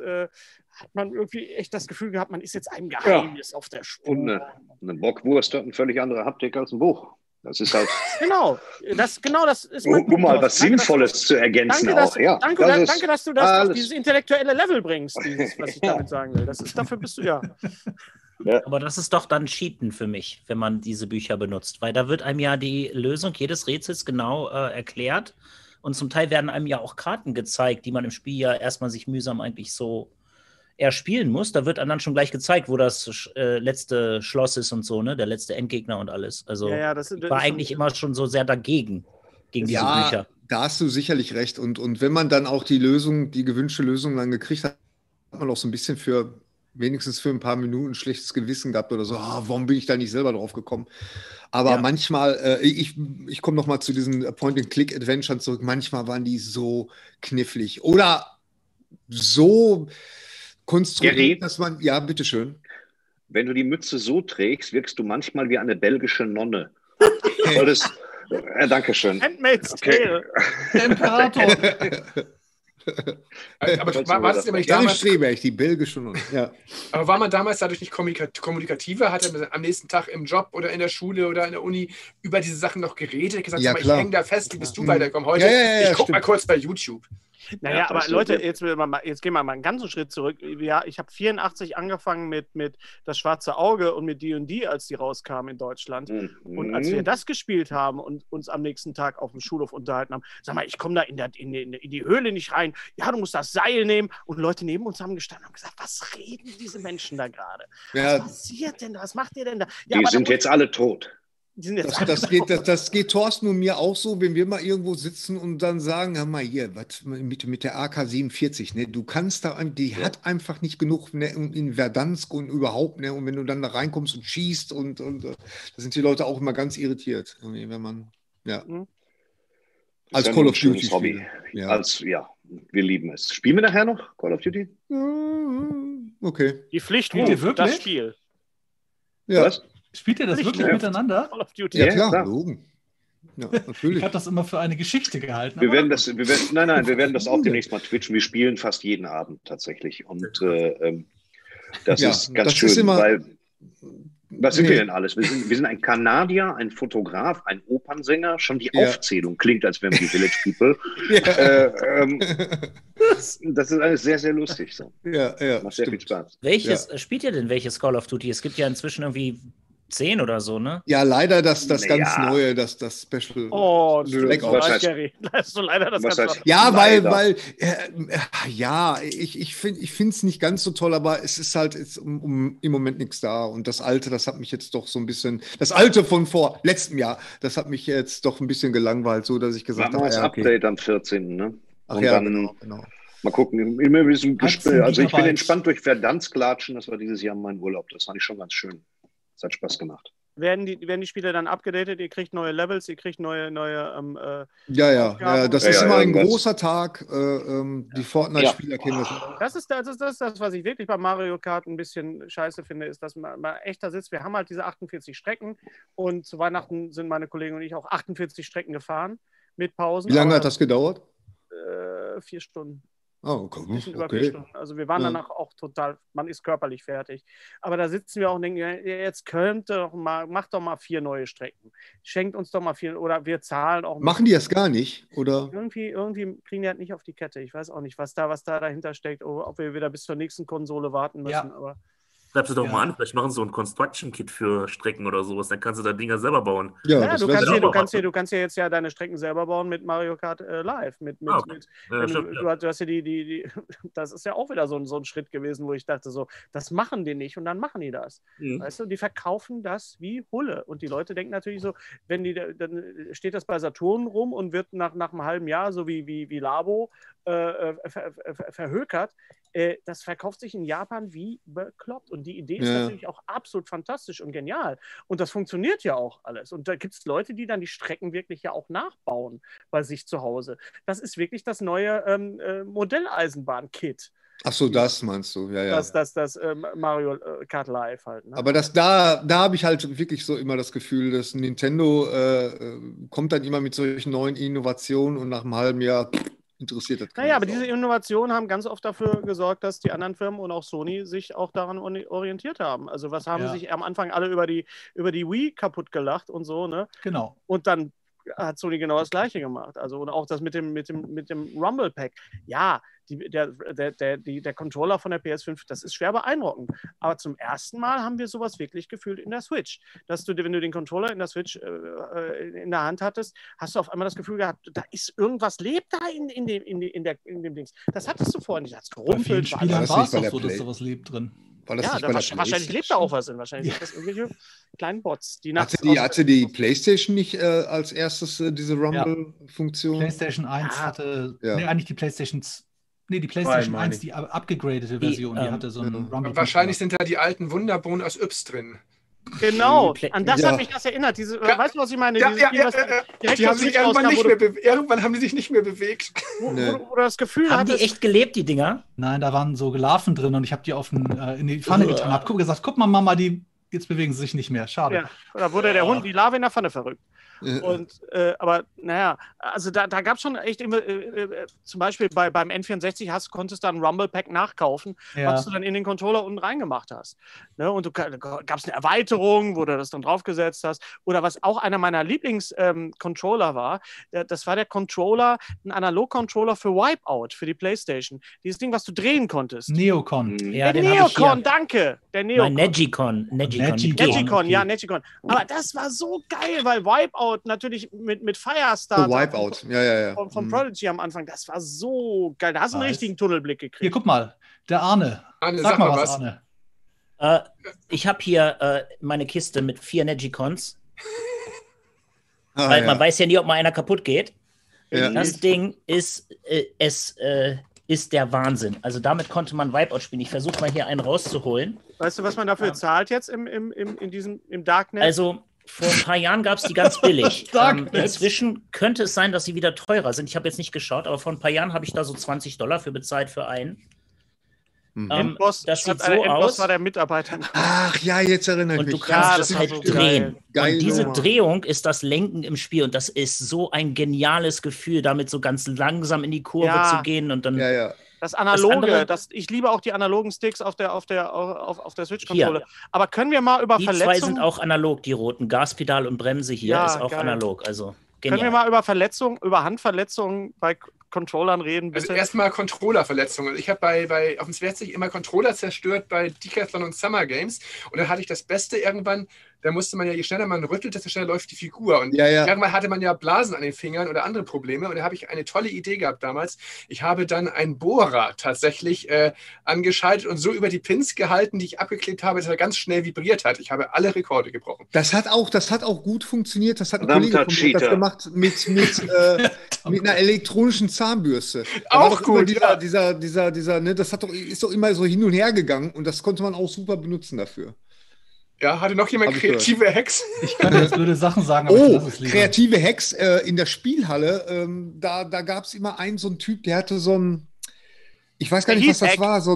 hat man irgendwie echt das Gefühl gehabt, man ist jetzt einem Geheimnis auf der Spur.
Und eine Bockwurst hat eine völlig andere Haptik als ein Buch. Das ist halt.
Genau, das ist mein
Um mal was Sinnvolles zu ergänzen auch.
Danke, dass du das auf dieses intellektuelle Level bringst, was ich damit sagen will. Dafür bist du ja.
Aber das ist doch dann Cheaten für mich, wenn man diese Bücher benutzt, weil da wird einem ja die Lösung jedes Rätsels genau erklärt. Und zum Teil werden einem ja auch Karten gezeigt, die man im Spiel ja erstmal sich mühsam eigentlich so erspielen muss. Da wird einem dann schon gleich gezeigt, wo das letzte Schloss ist und so, ne? Der letzte Endgegner und alles. Also
das
war eigentlich immer schon so sehr dagegen, gegen diese Bücher.
Da hast du sicherlich recht. Und wenn man dann auch die gewünschte Lösung dann gekriegt hat, hat man auch so ein bisschen wenigstens für ein paar Minuten schlechtes Gewissen gehabt oder so, warum bin ich da nicht selber drauf gekommen? Aber manchmal, ich komme noch mal zu diesen Point-and-Click-Adventuren zurück, manchmal waren die so knifflig oder so konstruiert, dass man, ja, bitteschön.
Wenn du die Mütze so trägst, wirkst du manchmal wie eine belgische Nonne. Dankeschön.
Handmaid's Tale.
Der Imperator. Aber war das immer nicht damals...
die belgische Nonne. Ja.
Aber war man damals dadurch nicht kommunikativer? Hat er am nächsten Tag im Job oder in der Schule oder in der Uni über diese Sachen noch geredet? Gesagt, ich hänge da fest, wie bist du weitergekommen heute? Ich guck mal kurz bei YouTube.
Naja, aber Leute, jetzt gehen wir mal einen ganzen Schritt zurück. Ja, ich habe 84 angefangen mit Das Schwarze Auge und mit D&D, als die rauskamen in Deutschland. Und als wir das gespielt haben und uns am nächsten Tag auf dem Schulhof unterhalten haben, sag mal, ich komme da in die Höhle nicht rein. Ja, du musst das Seil nehmen. Und Leute neben uns haben gestanden und gesagt, was reden diese Menschen da gerade? Was passiert denn da? Was macht ihr denn da? Ja,
die sind jetzt alle tot.
Das geht Thorsten und mir auch so, wenn wir mal irgendwo sitzen und dann sagen, hör mal hier, was mit der AK-47, ne? Du kannst da, die hat einfach nicht genug, ne, in Verdansk und überhaupt, ne? Und wenn du dann da reinkommst und schießt und da sind die Leute auch immer ganz irritiert, wenn man, als Call of Duty Hobby.
Ja, wir lieben es. Spielen wir nachher noch Call of Duty?
Okay.
Die Pflicht ruft, das Spiel.
Ja.
Was?
Spielt ihr das wirklich miteinander?
Call of Duty.
Ja, klar. Ja, natürlich.
Ich habe das immer für eine Geschichte gehalten.
Wir werden das auch demnächst mal twitchen. Wir spielen fast jeden Abend tatsächlich. Und das ist ganz schön, weil was sind wir denn alles? Wir sind ein Kanadier, ein Fotograf, ein Opernsänger. Schon die Aufzählung klingt, als wären wir die Village People. Das ist alles sehr, sehr lustig. So. Macht sehr viel Spaß.
Spielt ihr denn welches Call of Duty? Es gibt ja inzwischen irgendwie 10 oder so, ne?
Ja, leider das ganz Neue, das Special.
Oh, Gary. So leider das ganz Neue.
Ja, weil ich finde es nicht ganz so toll, aber es ist halt im Moment nichts da. Und das Alte, das hat mich jetzt doch so ein bisschen, das Alte von vor letztem Jahr, das hat mich jetzt doch ein bisschen gelangweilt, so dass ich gesagt habe,
das Update am 14. Ne?
Und dann
genau. Mal gucken, immer ein bisschen Gespräch. Also ich bin entspannt durch Verdansk latschen, das war dieses Jahr mein Urlaub. Das fand ich schon ganz schön. Das hat Spaß gemacht.
Werden die Spiele dann abgedatet? Ihr kriegt neue Levels, ihr kriegt neue
das ist immer ein großer Tag. Die Fortnite-Spieler kennen das.
Das ist das, was ich wirklich bei Mario Kart ein bisschen scheiße finde, ist, dass man echt da sitzt. Wir haben halt diese 48 Strecken und zu Weihnachten sind meine Kollegen und ich auch 48 Strecken gefahren mit Pausen.
Wie lange hat das gedauert?
4 Stunden.
Oh, okay.
Über 4 Stunden. Also wir waren danach auch total, man ist körperlich fertig. Aber da sitzen wir auch und denken, jetzt macht doch mal 4 neue Strecken. Schenkt uns doch mal 4, oder wir zahlen auch.
Machen die das gar nicht? Oder?
Irgendwie kriegen die halt nicht auf die Kette. Ich weiß auch nicht, was da dahinter steckt, ob wir wieder bis zur nächsten Konsole warten müssen.
Ja.
Aber
Schreibst du doch mal an, vielleicht machen sie so ein Construction-Kit für Strecken oder sowas, dann kannst du da Dinger selber bauen.
Ja, du kannst ja jetzt deine Strecken selber bauen mit Mario Kart Live. Du hast ja das ist ja auch wieder so ein Schritt gewesen, wo ich dachte so, das machen die nicht und dann machen die das. Weißt du, die verkaufen das wie Hulle und die Leute denken natürlich so, dann steht das bei Saturn rum und wird nach einem halben Jahr, so wie Labo, verhökert. Das verkauft sich in Japan wie bekloppt. Und die Idee ist natürlich auch absolut fantastisch und genial. Und das funktioniert ja auch alles. Und da gibt es Leute, die dann die Strecken wirklich ja auch nachbauen bei sich zu Hause. Das ist wirklich das neue Modelleisenbahn-Kit.
Ach so, das meinst du, ja.
Das Mario Kart Live halt. Ne?
Aber da habe ich halt wirklich so immer das Gefühl, dass Nintendo kommt dann immer mit solchen neuen Innovationen und nach einem halben Jahr interessiert das.
Naja, aber diese Innovationen haben ganz oft dafür gesorgt, dass die anderen Firmen und auch Sony sich auch daran orientiert haben. Also was haben sich am Anfang alle über die Wii kaputt gelacht und so, ne?
Genau.
Und dann hat Sony genau das Gleiche gemacht. Also und auch das mit dem Rumble Pack. Ja, der Controller von der PS5, das ist schwer beeindruckend. Aber zum ersten Mal haben wir sowas wirklich gefühlt in der Switch. Dass du, wenn du den Controller in der Switch in der Hand hattest, hast du auf einmal das Gefühl gehabt, da ist irgendwas, lebt da in dem Dings. Das hattest du vorher nicht. Das gerumpelt.
Bei vielen Spielern war es doch so, dass da was lebt drin.
Wahrscheinlich lebt da auch was drin. Wahrscheinlich sind das irgendwelche kleinen Bots, die
hatte die PlayStation nicht als erstes diese Rumble-Funktion?
PlayStation 1 hatte, eigentlich die PlayStation 1, die abgegradete Version, die hatte so einen Rumble.
Wahrscheinlich sind da die alten Wunderbohnen aus Yps drin.
Genau, an das hat mich das erinnert. Weißt du, was ich meine?
Irgendwann haben die sich nicht mehr bewegt.
Wo das Gefühl
haben die echt gelebt, die Dinger?
Nein, da waren so Larven drin und ich habe die in die Pfanne getan. Hab gesagt, guck mal, Mama, jetzt bewegen sie sich nicht mehr. Schade.
Ja, da wurde der Hund, die Larve in der Pfanne verrückt. Und, aber naja, also da gab es schon echt immer, zum Beispiel beim N64 konntest du dann ein Rumble-Pack nachkaufen, was du dann in den Controller unten reingemacht hast. Ne? Und gab es eine Erweiterung, wo du das dann draufgesetzt hast. Oder was auch einer meiner Lieblings-Controller war, das war der Controller, ein Analog-Controller für Wipeout, für die Playstation. Dieses Ding, was du drehen konntest.
Neocon.
Ja, der Neocon, danke. Der Neocon.
Negicon.
Ja, Negicon. Aber das war so geil, weil Wipeout natürlich mit Firestar von Prodigy am Anfang, das war so geil. Da hast du einen richtigen Tunnelblick gekriegt.
Hier, guck mal, der Arne. Sag mal was, Arne.
Ich habe hier meine Kiste mit 4 Negicons. Weil man weiß ja nie, ob mal einer kaputt geht. Ja. Das Ding ist der Wahnsinn. Also damit konnte man Wipeout spielen. Ich versuche mal hier einen rauszuholen.
Weißt du, was man dafür zahlt jetzt im Darknet?
Also vor ein paar Jahren gab es die ganz billig. Inzwischen könnte es sein, dass sie wieder teurer sind. Ich habe jetzt nicht geschaut, aber vor ein paar Jahren habe ich da so $20 für bezahlt für einen.
Das sieht so aus. Das war der Mitarbeiter.
Ach ja, jetzt erinnere ich mich.
Und du kannst das halt drehen. Geil. Und diese Drehung ist das Lenken im Spiel. Und das ist so ein geniales Gefühl, damit so ganz langsam in die Kurve zu gehen. Und dann
das Analoge, ich liebe auch die analogen Sticks auf der Switch-Konsole. Aber können wir mal über Verletzungen...
Die zwei sind auch analog, die roten. Gaspedal und Bremse hier ist auch analog. Also genial.
Können wir mal über Handverletzungen bei Controllern reden?
Bitte? Also erstmal Controller-Verletzungen. Ich habe auf dem Schwertstich immer Controller zerstört bei Decathlon und Summer Games. Und dann hatte ich das Beste irgendwann, da musste man ja, je schneller man rüttelt, desto schneller läuft die Figur. Und irgendwann hatte man ja Blasen an den Fingern oder andere Probleme. Und da habe ich eine tolle Idee gehabt damals. Ich habe dann einen Bohrer tatsächlich angeschaltet und so über die Pins gehalten, die ich abgeklebt habe, dass er ganz schnell vibriert hat. Ich habe alle Rekorde gebrochen.
Das hat auch gut funktioniert. Das hat ein Kollege von mir das gemacht mit einer elektronischen Zahnbürste.
Auch gut.
Das ist doch immer so hin und her gegangen und das konnte man auch super benutzen dafür.
Ja, hatte noch jemand kreative Hacks?
Ich könnte jetzt blöde Sachen sagen, aber ich lasse es lieber.
Kreative Hacks in der Spielhalle, da gab es immer so einen Typ, der hatte so ein, ich weiß gar nicht, was das war,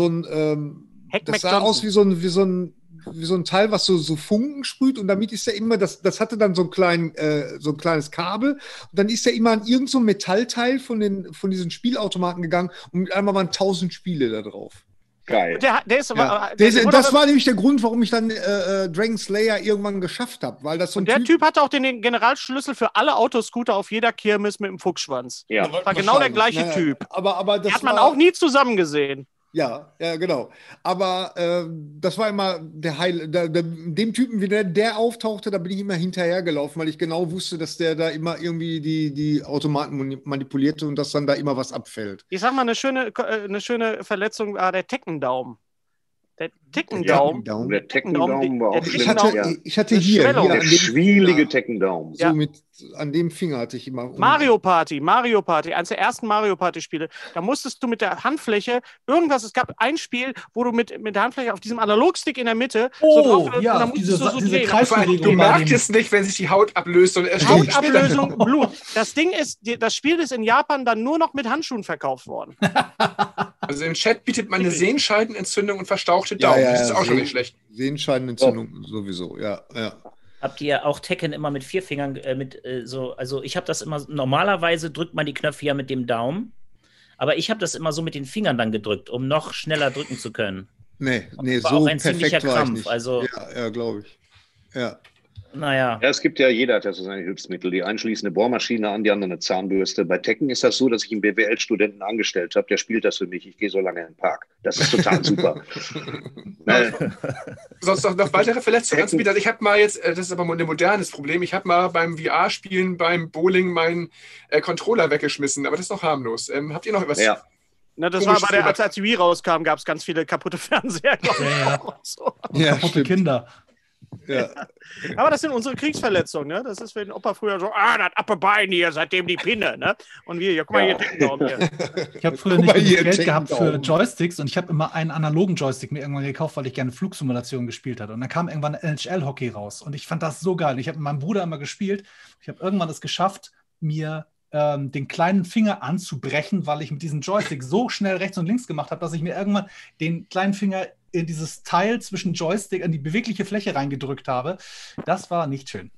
das sah aus wie so ein Teil, was so Funken sprüht und damit ist er immer, das hatte dann so ein kleines Kabel und dann ist er immer an irgendein so Metallteil von diesen Spielautomaten gegangen und mit einmal waren 1000 Spiele da drauf.
Geil.
Das war nämlich der Grund, warum ich dann Dragon Slayer irgendwann geschafft habe, weil das so ein
der Typ hatte auch den Generalschlüssel für alle Autoscooter auf jeder Kirmes mit dem Fuchsschwanz. Ja. Das war genau der gleiche Typ.
Aber das
hat man auch nie zusammen gesehen.
Ja, genau. Aber das war immer der dem Typen, wie der auftauchte, da bin ich immer hinterhergelaufen, weil ich genau wusste, dass der da immer irgendwie die Automaten manipulierte und dass dann da immer was abfällt.
Ich sag mal, eine schöne Verletzung war der Teckendaumen. Der Teckendaumen
war auch schlimm.
Ich hatte hier
der schwielige Teckendaumen.
So an dem Finger hatte ich immer.
Mario Party, eines der ersten Mario Party Spiele. Da musstest du mit der Handfläche es gab ein Spiel, wo du mit der Handfläche auf diesem Analogstick in der Mitte
diese Kreisbewegung. Du merkst es nicht, wenn sich die Haut ablöst. Und
Hautablösung, Blut. Das Ding ist, das Spiel ist in Japan dann nur noch mit Handschuhen verkauft worden.
Also im Chat bietet man eine Sehenscheidenentzündung und verstauchte Daumen. Das ist auch schon nicht schlecht.
Sehenscheidenentzündung sowieso, ja.
Habt ihr auch Tekken immer mit 4 Fingern also ich habe das immer, normalerweise drückt man die Knöpfe ja mit dem Daumen, aber ich habe das immer so mit den Fingern dann gedrückt, um noch schneller drücken zu können.
Nee,
war
so
auch ein ziemlicher Krampf. Also,
ja, glaube ich. Ja.
Naja.
Ja, jeder hat ja so seine Hilfsmittel. Die einen schließen eine Bohrmaschine an, die anderen eine Zahnbürste. Bei Tekken ist das so, dass ich einen BWL-Studenten angestellt habe, der spielt das für mich. Ich gehe so lange in den Park. Das ist total super.
Sonst noch weitere Verletzungen anzubieten. Also ich habe mal jetzt, das ist aber ein modernes Problem, ich habe mal beim VR-Spielen, beim Bowling meinen Controller weggeschmissen, aber das ist noch harmlos. Habt ihr noch was?
Ja. Na, das war als die Wii rauskam, gab es ganz viele kaputte Fernseher.
Kaputte Kinder.
Ja.
Aber das sind unsere Kriegsverletzungen, ne? Das ist, wenn Opa früher so, das Appebein hier, seitdem die Pinne, ne? Und wir, ja, guck mal hier, Deckendaum hier.
Ich habe früher nicht genug Geld gehabt für Joysticks und ich habe immer einen analogen Joystick mir irgendwann gekauft, weil ich gerne Flugsimulationen gespielt hatte. Und dann kam irgendwann NHL-Hockey raus und ich fand das so geil. Ich habe mit meinem Bruder immer gespielt. Ich habe irgendwann es geschafft, mir den kleinen Finger anzubrechen, weil ich mit diesem Joystick so schnell rechts und links gemacht habe, dass ich mir irgendwann den kleinen Finger in dieses Teil zwischen Joystick in die bewegliche Fläche reingedrückt habe. Das war nicht schön.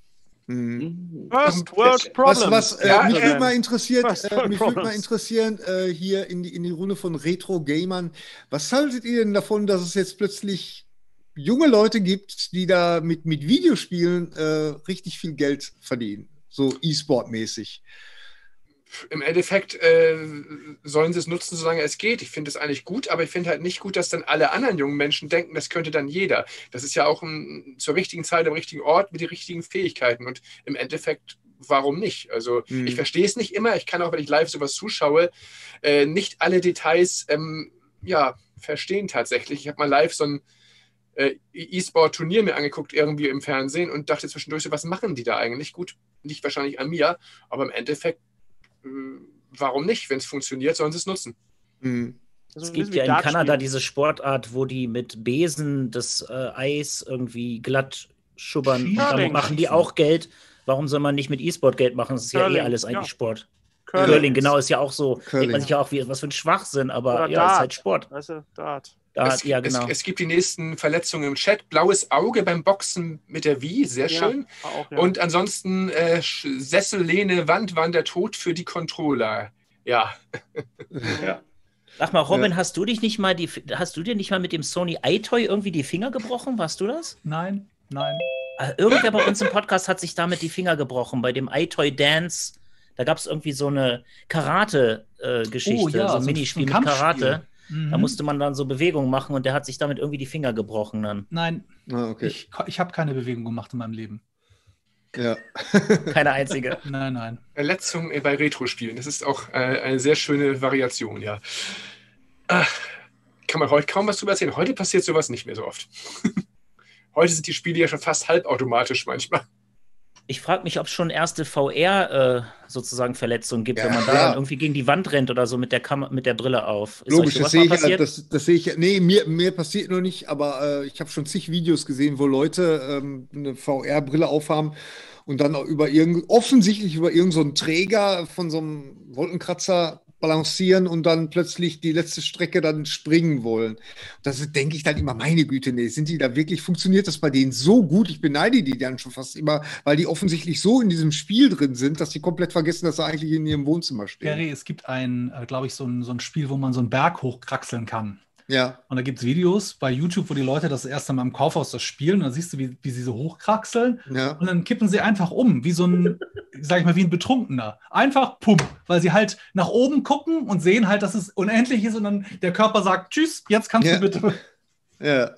First World Problems.
Mich würde mal interessieren, hier in die Runde von Retro-Gamern, was haltet ihr denn davon, dass es jetzt plötzlich junge Leute gibt, die da mit Videospielen richtig viel Geld verdienen? So E-Sport-mäßig.
Im Endeffekt sollen sie es nutzen, solange es geht. Ich finde es eigentlich gut, aber ich finde halt nicht gut, dass dann alle anderen jungen Menschen denken, das könnte dann jeder. Das ist ja auch zur richtigen Zeit, am richtigen Ort, mit den richtigen Fähigkeiten. Und im Endeffekt, warum nicht? Also ich verstehe es nicht immer. Ich kann auch, wenn ich live sowas zuschaue, nicht alle Details verstehen tatsächlich. Ich habe mal live so ein E-Sport-Turnier mir angeguckt, irgendwie im Fernsehen und dachte zwischendurch so, was machen die da eigentlich? Gut, liegt wahrscheinlich an mir, aber im Endeffekt warum nicht? Wenn es funktioniert, sollen sie es nutzen.
Es gibt ja in Kanada diese Sportart, wo die mit Besen das Eis irgendwie glatt schubbern und damit machen die auch Geld. Warum soll man nicht mit E-Sport Geld machen? Das ist ja alles eigentlich Sport. Curling, genau, ist ja auch so. Denkt man sich ja auch, was für ein Schwachsinn, aber ja, ist halt Sport.
Weißt du, Dart.
Genau.
Es gibt die nächsten Verletzungen im Chat. Blaues Auge beim Boxen mit der Wii, sehr schön.
Auch, ja.
Und ansonsten Sessellehne, Wand waren der Tod für die Controller. Ja.
Sag mal, Robin, hast du dir nicht mal mit dem Sony iToy irgendwie die Finger gebrochen? Warst du das?
Nein.
Irgendwer bei uns im Podcast hat sich damit die Finger gebrochen, bei dem iToy Dance. Da gab es irgendwie so eine Karate-Geschichte, so ein Minispiel mit Karate. Da musste man dann so Bewegungen machen und der hat sich damit irgendwie die Finger gebrochen dann.
Nein, ich habe keine Bewegung gemacht in meinem Leben.
Ja.
Keine einzige.
Nein.
Verletzung bei Retro-Spielen, das ist auch eine sehr schöne Variation, ja. Kann man heute kaum was drüber erzählen. Heute passiert sowas nicht mehr so oft. Heute sind die Spiele ja schon fast halbautomatisch manchmal.
Ich frage mich, ob es schon erste VR sozusagen Verletzungen gibt, wenn man da dann irgendwie gegen die Wand rennt oder so mit der Brille auf. Ist
logisch, das sehe ich ja. Nee, mir passiert noch nicht, aber ich habe schon zig Videos gesehen, wo Leute eine VR-Brille aufhaben und dann auch offensichtlich über irgendeinen Träger von so einem Wolkenkratzer balancieren und dann plötzlich die letzte Strecke dann springen wollen. Das denke ich dann immer, meine Güte, nee, sind die da wirklich, funktioniert das bei denen so gut? Ich beneide die dann schon fast immer, weil die offensichtlich so in diesem Spiel drin sind, dass sie komplett vergessen, dass sie eigentlich in ihrem Wohnzimmer stehen.
Gary, es gibt glaube ich, so ein Spiel, wo man so einen Berg hochkraxeln kann.
Ja.
Und da gibt es Videos bei YouTube, wo die Leute das erste Mal im Kaufhaus das spielen und dann siehst du, wie sie so hochkraxeln und dann kippen sie einfach um, wie so ein, sag ich mal, wie ein Betrunkener. Einfach pum, weil sie halt nach oben gucken und sehen halt, dass es unendlich ist und dann der Körper sagt, tschüss, jetzt kannst du bitte.
Ja.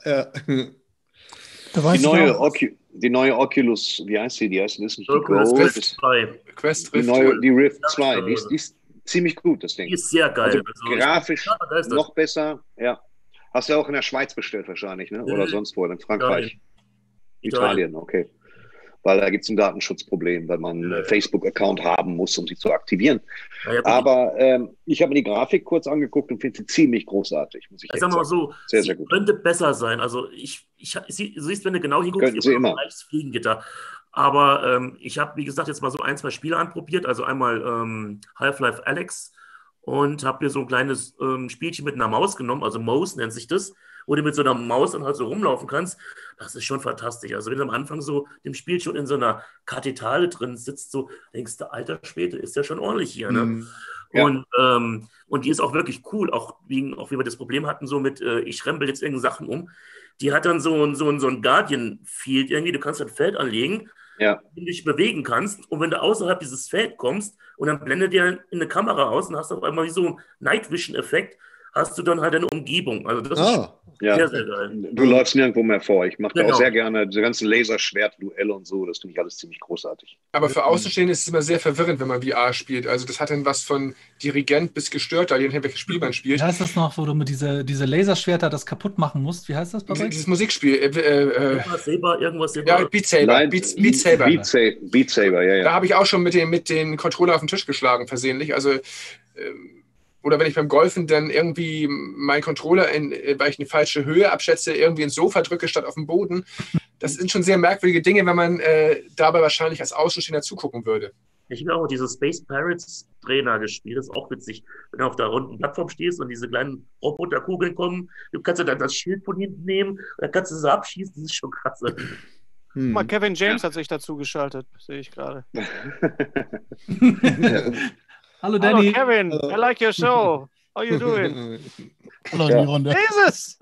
Die neue Oculus, wie heißt sie? Die heißt nicht
Quest 2.
Quest Rift.
Die Rift 2, die ist ziemlich gut, das Ding.
Die ist sehr geil.
Also grafisch noch besser. Ja. Hast du ja auch in der Schweiz bestellt wahrscheinlich, ne? Oder sonst wo, in Frankreich. Italien, okay. Weil da gibt es ein Datenschutzproblem, weil man einen Facebook-Account haben muss, um sie zu aktivieren. Aber ich habe mir die Grafik kurz angeguckt und finde sie ziemlich großartig, muss ich
sagen. Sag mal so,
sehr, sehr gut.
Könnte besser sein. Also du siehst, wenn du genau hinguckst,
immer
ein Fliegengitter. Aber ich habe, wie gesagt, jetzt mal so 1, 2 Spiele anprobiert. Also einmal Half-Life Alyx und habe mir so ein kleines Spielchen mit einer Maus genommen, also Mouse nennt sich das, wo du mit so einer Maus dann halt so rumlaufen kannst. Das ist schon fantastisch. Also wenn du am Anfang so dem Spiel schon in so einer Kathedrale drin sitzt, so denkst du, alter Schwede, ist ja schon ordentlich hier. Ne? Ja. Und die ist auch wirklich cool, auch wie wir das Problem hatten, so mit, ich rempel jetzt irgendeine Sachen um. Die hat dann so ein Guardian-Field irgendwie, du kannst ein Feld anlegen, in dem du dich bewegen kannst. Und wenn du außerhalb dieses Feld kommst und dann blendet dir in eine Kamera aus und hast auf einmal wie so einen Night-Vision-Effekt, hast du dann halt eine Umgebung. Also das ist
Ja,
sehr, sehr geil.
du läufst nirgendwo mehr vor. Ich mache da
Genau.
auch sehr gerne diese ganzen Laserschwertduelle und so. Das finde ich alles ziemlich großartig.
Aber für Außenstehende ist es immer sehr verwirrend, wenn man VR spielt. Also das hat dann was von Dirigent bis Gestörter, je nachdem, welches Spiel man spielt.
Wie heißt das noch, wo du mit diese Laserschwerter das kaputt machen musst? Wie heißt das, Patrick?
Dieses Musikspiel.
Irgendwas Saber.
Ja, Beat Saber.
Nein,
Beat Saber.
Beat Saber, ja,
Da
ja.
habe ich auch schon mit den Controller auf den Tisch geschlagen, versehentlich. Also, oder wenn ich beim Golfen dann irgendwie meinen Controller, weil ich eine falsche Höhe abschätze, irgendwie ins Sofa drücke statt auf den Boden. Das sind schon sehr merkwürdige Dinge, wenn man dabei wahrscheinlich als Außenstehender zugucken würde.
Ich habe auch diese Space Pirates Trainer gespielt. Das ist auch witzig. Wenn du auf der runden Plattform stehst und diese kleinen Roboterkugeln kommen, du kannst dann das Schild von hinten nehmen, dann kannst du sie abschießen. Das ist schon krass.
Mal, Kevin James hat sich dazu geschaltet, sehe ich gerade.
Hallo Danny.
Hallo Kevin, I like your show. How you doing?
Hallo in die Runde.
Jesus!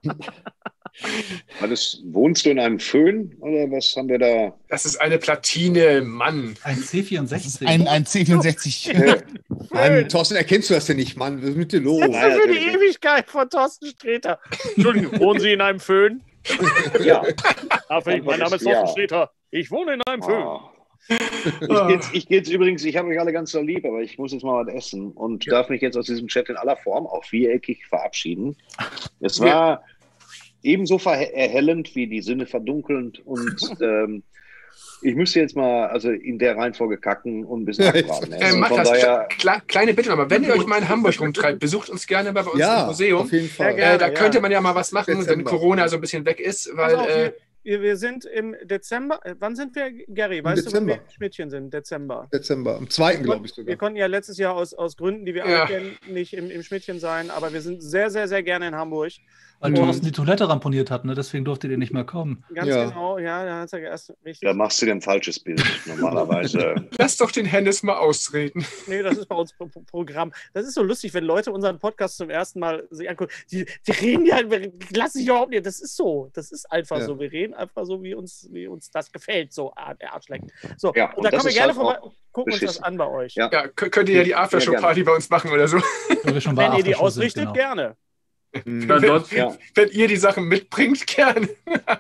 Wohnst du in einem Föhn oder was haben wir da?
Das ist eine Platine, Mann.
Ein C64.
Ein C64.
Mann, Thorsten, erkennst du das denn nicht, Mann? Was ist mit dir los?
Das ist für die Ewigkeit von Thorsten Sträter. Entschuldigung, wohnen Sie in einem Föhn?
Ja.
Mein Name ist Thorsten Sträter. Ich wohne in einem Föhn.
Ich gehe jetzt übrigens, ich habe euch alle ganz so lieb, aber ich muss jetzt mal was essen und darf mich jetzt aus diesem Chat in aller Form, auch viereckig, verabschieden. Es war ebenso erhellend wie die Sinne verdunkelnd und ich müsste jetzt mal also in der Reihenfolge kacken und ein bisschen abbraten.
Macht das. Kleine Bitte nochmal, wenn ihr euch mal in Hamburg rumtreibt, besucht uns gerne bei uns im Museum.
Auf jeden Fall.
Da könnte man ja mal was machen, wenn Corona so ein bisschen weg ist, weil
wir sind im Dezember. Wann sind wir, Gary? Weißt du, wann wir im Schmidtchen sind? Dezember.
Am 2. glaube ich sogar.
Wir konnten ja letztes Jahr aus Gründen, die wir alle kennen, nicht im Schmidtchen sein, aber wir sind sehr, sehr, sehr gerne in Hamburg.
Weil Thorsten die Toilette ramponiert hat, ne? Deswegen durftet ihr nicht mehr kommen.
Ganz genau, ja, da hat er erst richtig.
Da machst du dir ein falsches Bild, normalerweise.
Lass doch den Hennes mal ausreden.
Nee, das ist bei uns Programm. Das ist so lustig, wenn Leute unseren Podcast zum ersten Mal sich angucken. Die reden ja, lass sich überhaupt nicht. Das ist so. Das ist einfach so. Wir reden einfach so, wie uns das gefällt, so der Arschleck. So,
ja,
und da kommen wir gerne vorbei und gucken uns das an bei euch.
Ja, könnt ihr ja die Aftershow-Party bei uns machen oder so.
Wenn ihr die ausrichtet, gerne.
Wenn ihr die Sachen mitbringt, gerne.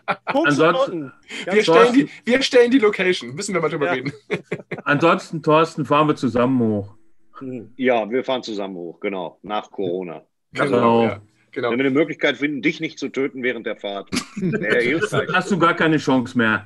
Ansonsten,
wir stellen die Location. Müssen wir mal drüber reden.
Ansonsten, Thorsten, fahren wir zusammen hoch.
Ja, wir fahren zusammen hoch, genau. Nach Corona.
Genau. Ja, genau.
Wenn wir eine Möglichkeit finden, dich nicht zu töten während der Fahrt, wäre hilfreich.
Hast du gar keine Chance mehr.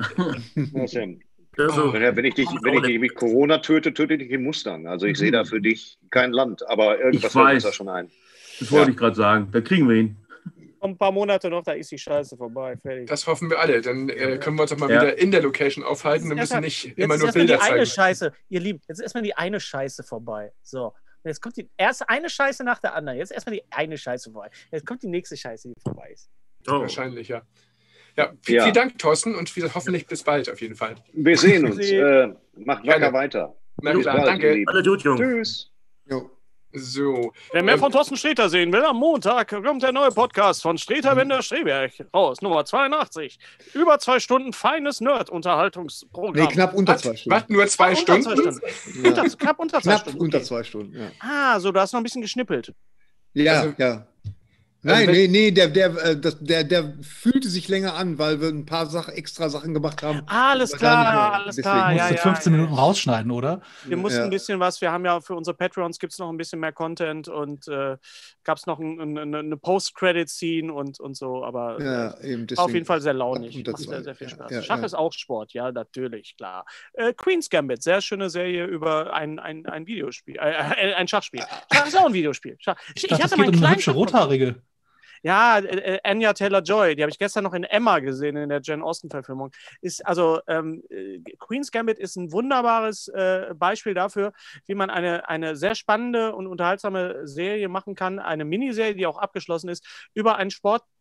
Wenn ich dich mit Corona töte ich dich in Mustern. Also ich sehe da für dich kein Land, aber irgendwas fällt uns da schon ein.
Das wollte ich gerade sagen. Da kriegen wir ihn.
Ein paar Monate noch, da ist die Scheiße vorbei. Fertig.
Das hoffen wir alle. Dann können wir uns doch mal wieder in der Location aufhalten und müssen nicht immer nur
Jetzt
Bilder
ist erstmal die eine
zeigen.
Scheiße, ihr Lieben, jetzt ist erstmal die eine Scheiße vorbei. So. Und jetzt kommt die erste eine Scheiße nach der anderen. Jetzt erstmal die eine Scheiße vorbei. Jetzt kommt die nächste Scheiße, die vorbei ist.
Wahrscheinlich, ja. Ja, vielen Dank, Thorsten, und hoffentlich bis bald auf jeden Fall.
Wir sehen uns. Macht wacker weiter.
Na klar, danke.
Alle gut, Jungs.
Tschüss.
So.
Wer mehr von Thorsten Sträter sehen will, am Montag kommt der neue Podcast von Sträter Wender Streberg raus, Nummer 82. Über 2 Stunden feines Nerd-Unterhaltungsprogramm.
Nee, knapp unter 2 Stunden.
Was, nur 2 Stunden?
Knapp unter 2 Stunden.
Unter 2 Stunden, ja.
Ah, so, du hast noch ein bisschen geschnippelt.
Ja, ja. Nein, nee, der fühlte sich länger an, weil wir ein paar extra Sachen gemacht haben.
Alles klar.
Du musst 15 Minuten rausschneiden, oder?
Wir mussten ein bisschen was, wir haben ja für unsere Patreons gibt es noch ein bisschen mehr Content und gab es noch eine Post-Credit-Scene und so, aber
eben
war auf jeden Fall sehr launig. Macht sehr, sehr viel Spaß. Ja, Schach ist auch Sport, ja, natürlich, klar. Queen's Gambit, sehr schöne Serie über ein Videospiel, ein Schachspiel. Schach ist auch ein Videospiel.
Ich hatte mal eine hübsche Rothaarige.
Ja, Anya Taylor-Joy, die habe ich gestern noch in Emma gesehen, in der Jane Austen-Verfilmung. Queen's Gambit ist ein wunderbares Beispiel dafür, wie man eine sehr spannende und unterhaltsame Serie machen kann, eine Miniserie, die auch abgeschlossen ist, über ein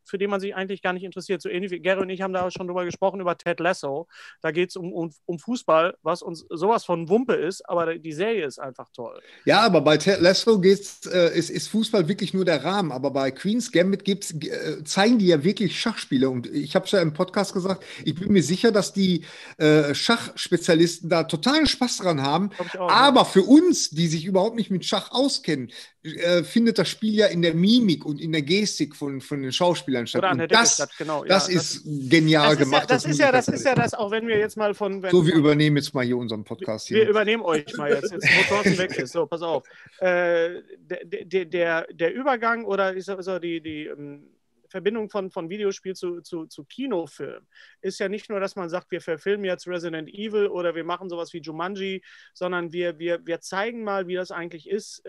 für den man sich eigentlich gar nicht interessiert. So ähnlich wie Gary und ich haben da schon drüber gesprochen, über Ted Lasso. Da geht es um Fußball, was uns sowas von Wumpe ist, aber die Serie ist einfach toll.
Ja, aber bei Ted Lasso ist Fußball wirklich nur der Rahmen. Aber bei Queen's Gambit zeigen die ja wirklich Schachspiele. Und ich habe es ja im Podcast gesagt, ich bin mir sicher, dass die Schachspezialisten da totalen Spaß dran haben. Aber für uns, die sich überhaupt nicht mit Schach auskennen, findet das Spiel ja in der Mimik und in der Gestik von den Schauspielern statt.
Oder an der Decke statt, genau.
Das ist genial gemacht.
Das ist ja das, auch wenn wir jetzt mal
So, wir übernehmen jetzt mal hier unseren Podcast.
Wir übernehmen euch mal jetzt wo Thorsten weg ist. So, pass auf. Der Übergang oder ich sag so, die Verbindung von Videospiel zu Kinofilm ist ja nicht nur, dass man sagt, wir verfilmen jetzt Resident Evil oder wir machen sowas wie Jumanji, sondern wir zeigen mal, wie das eigentlich ist,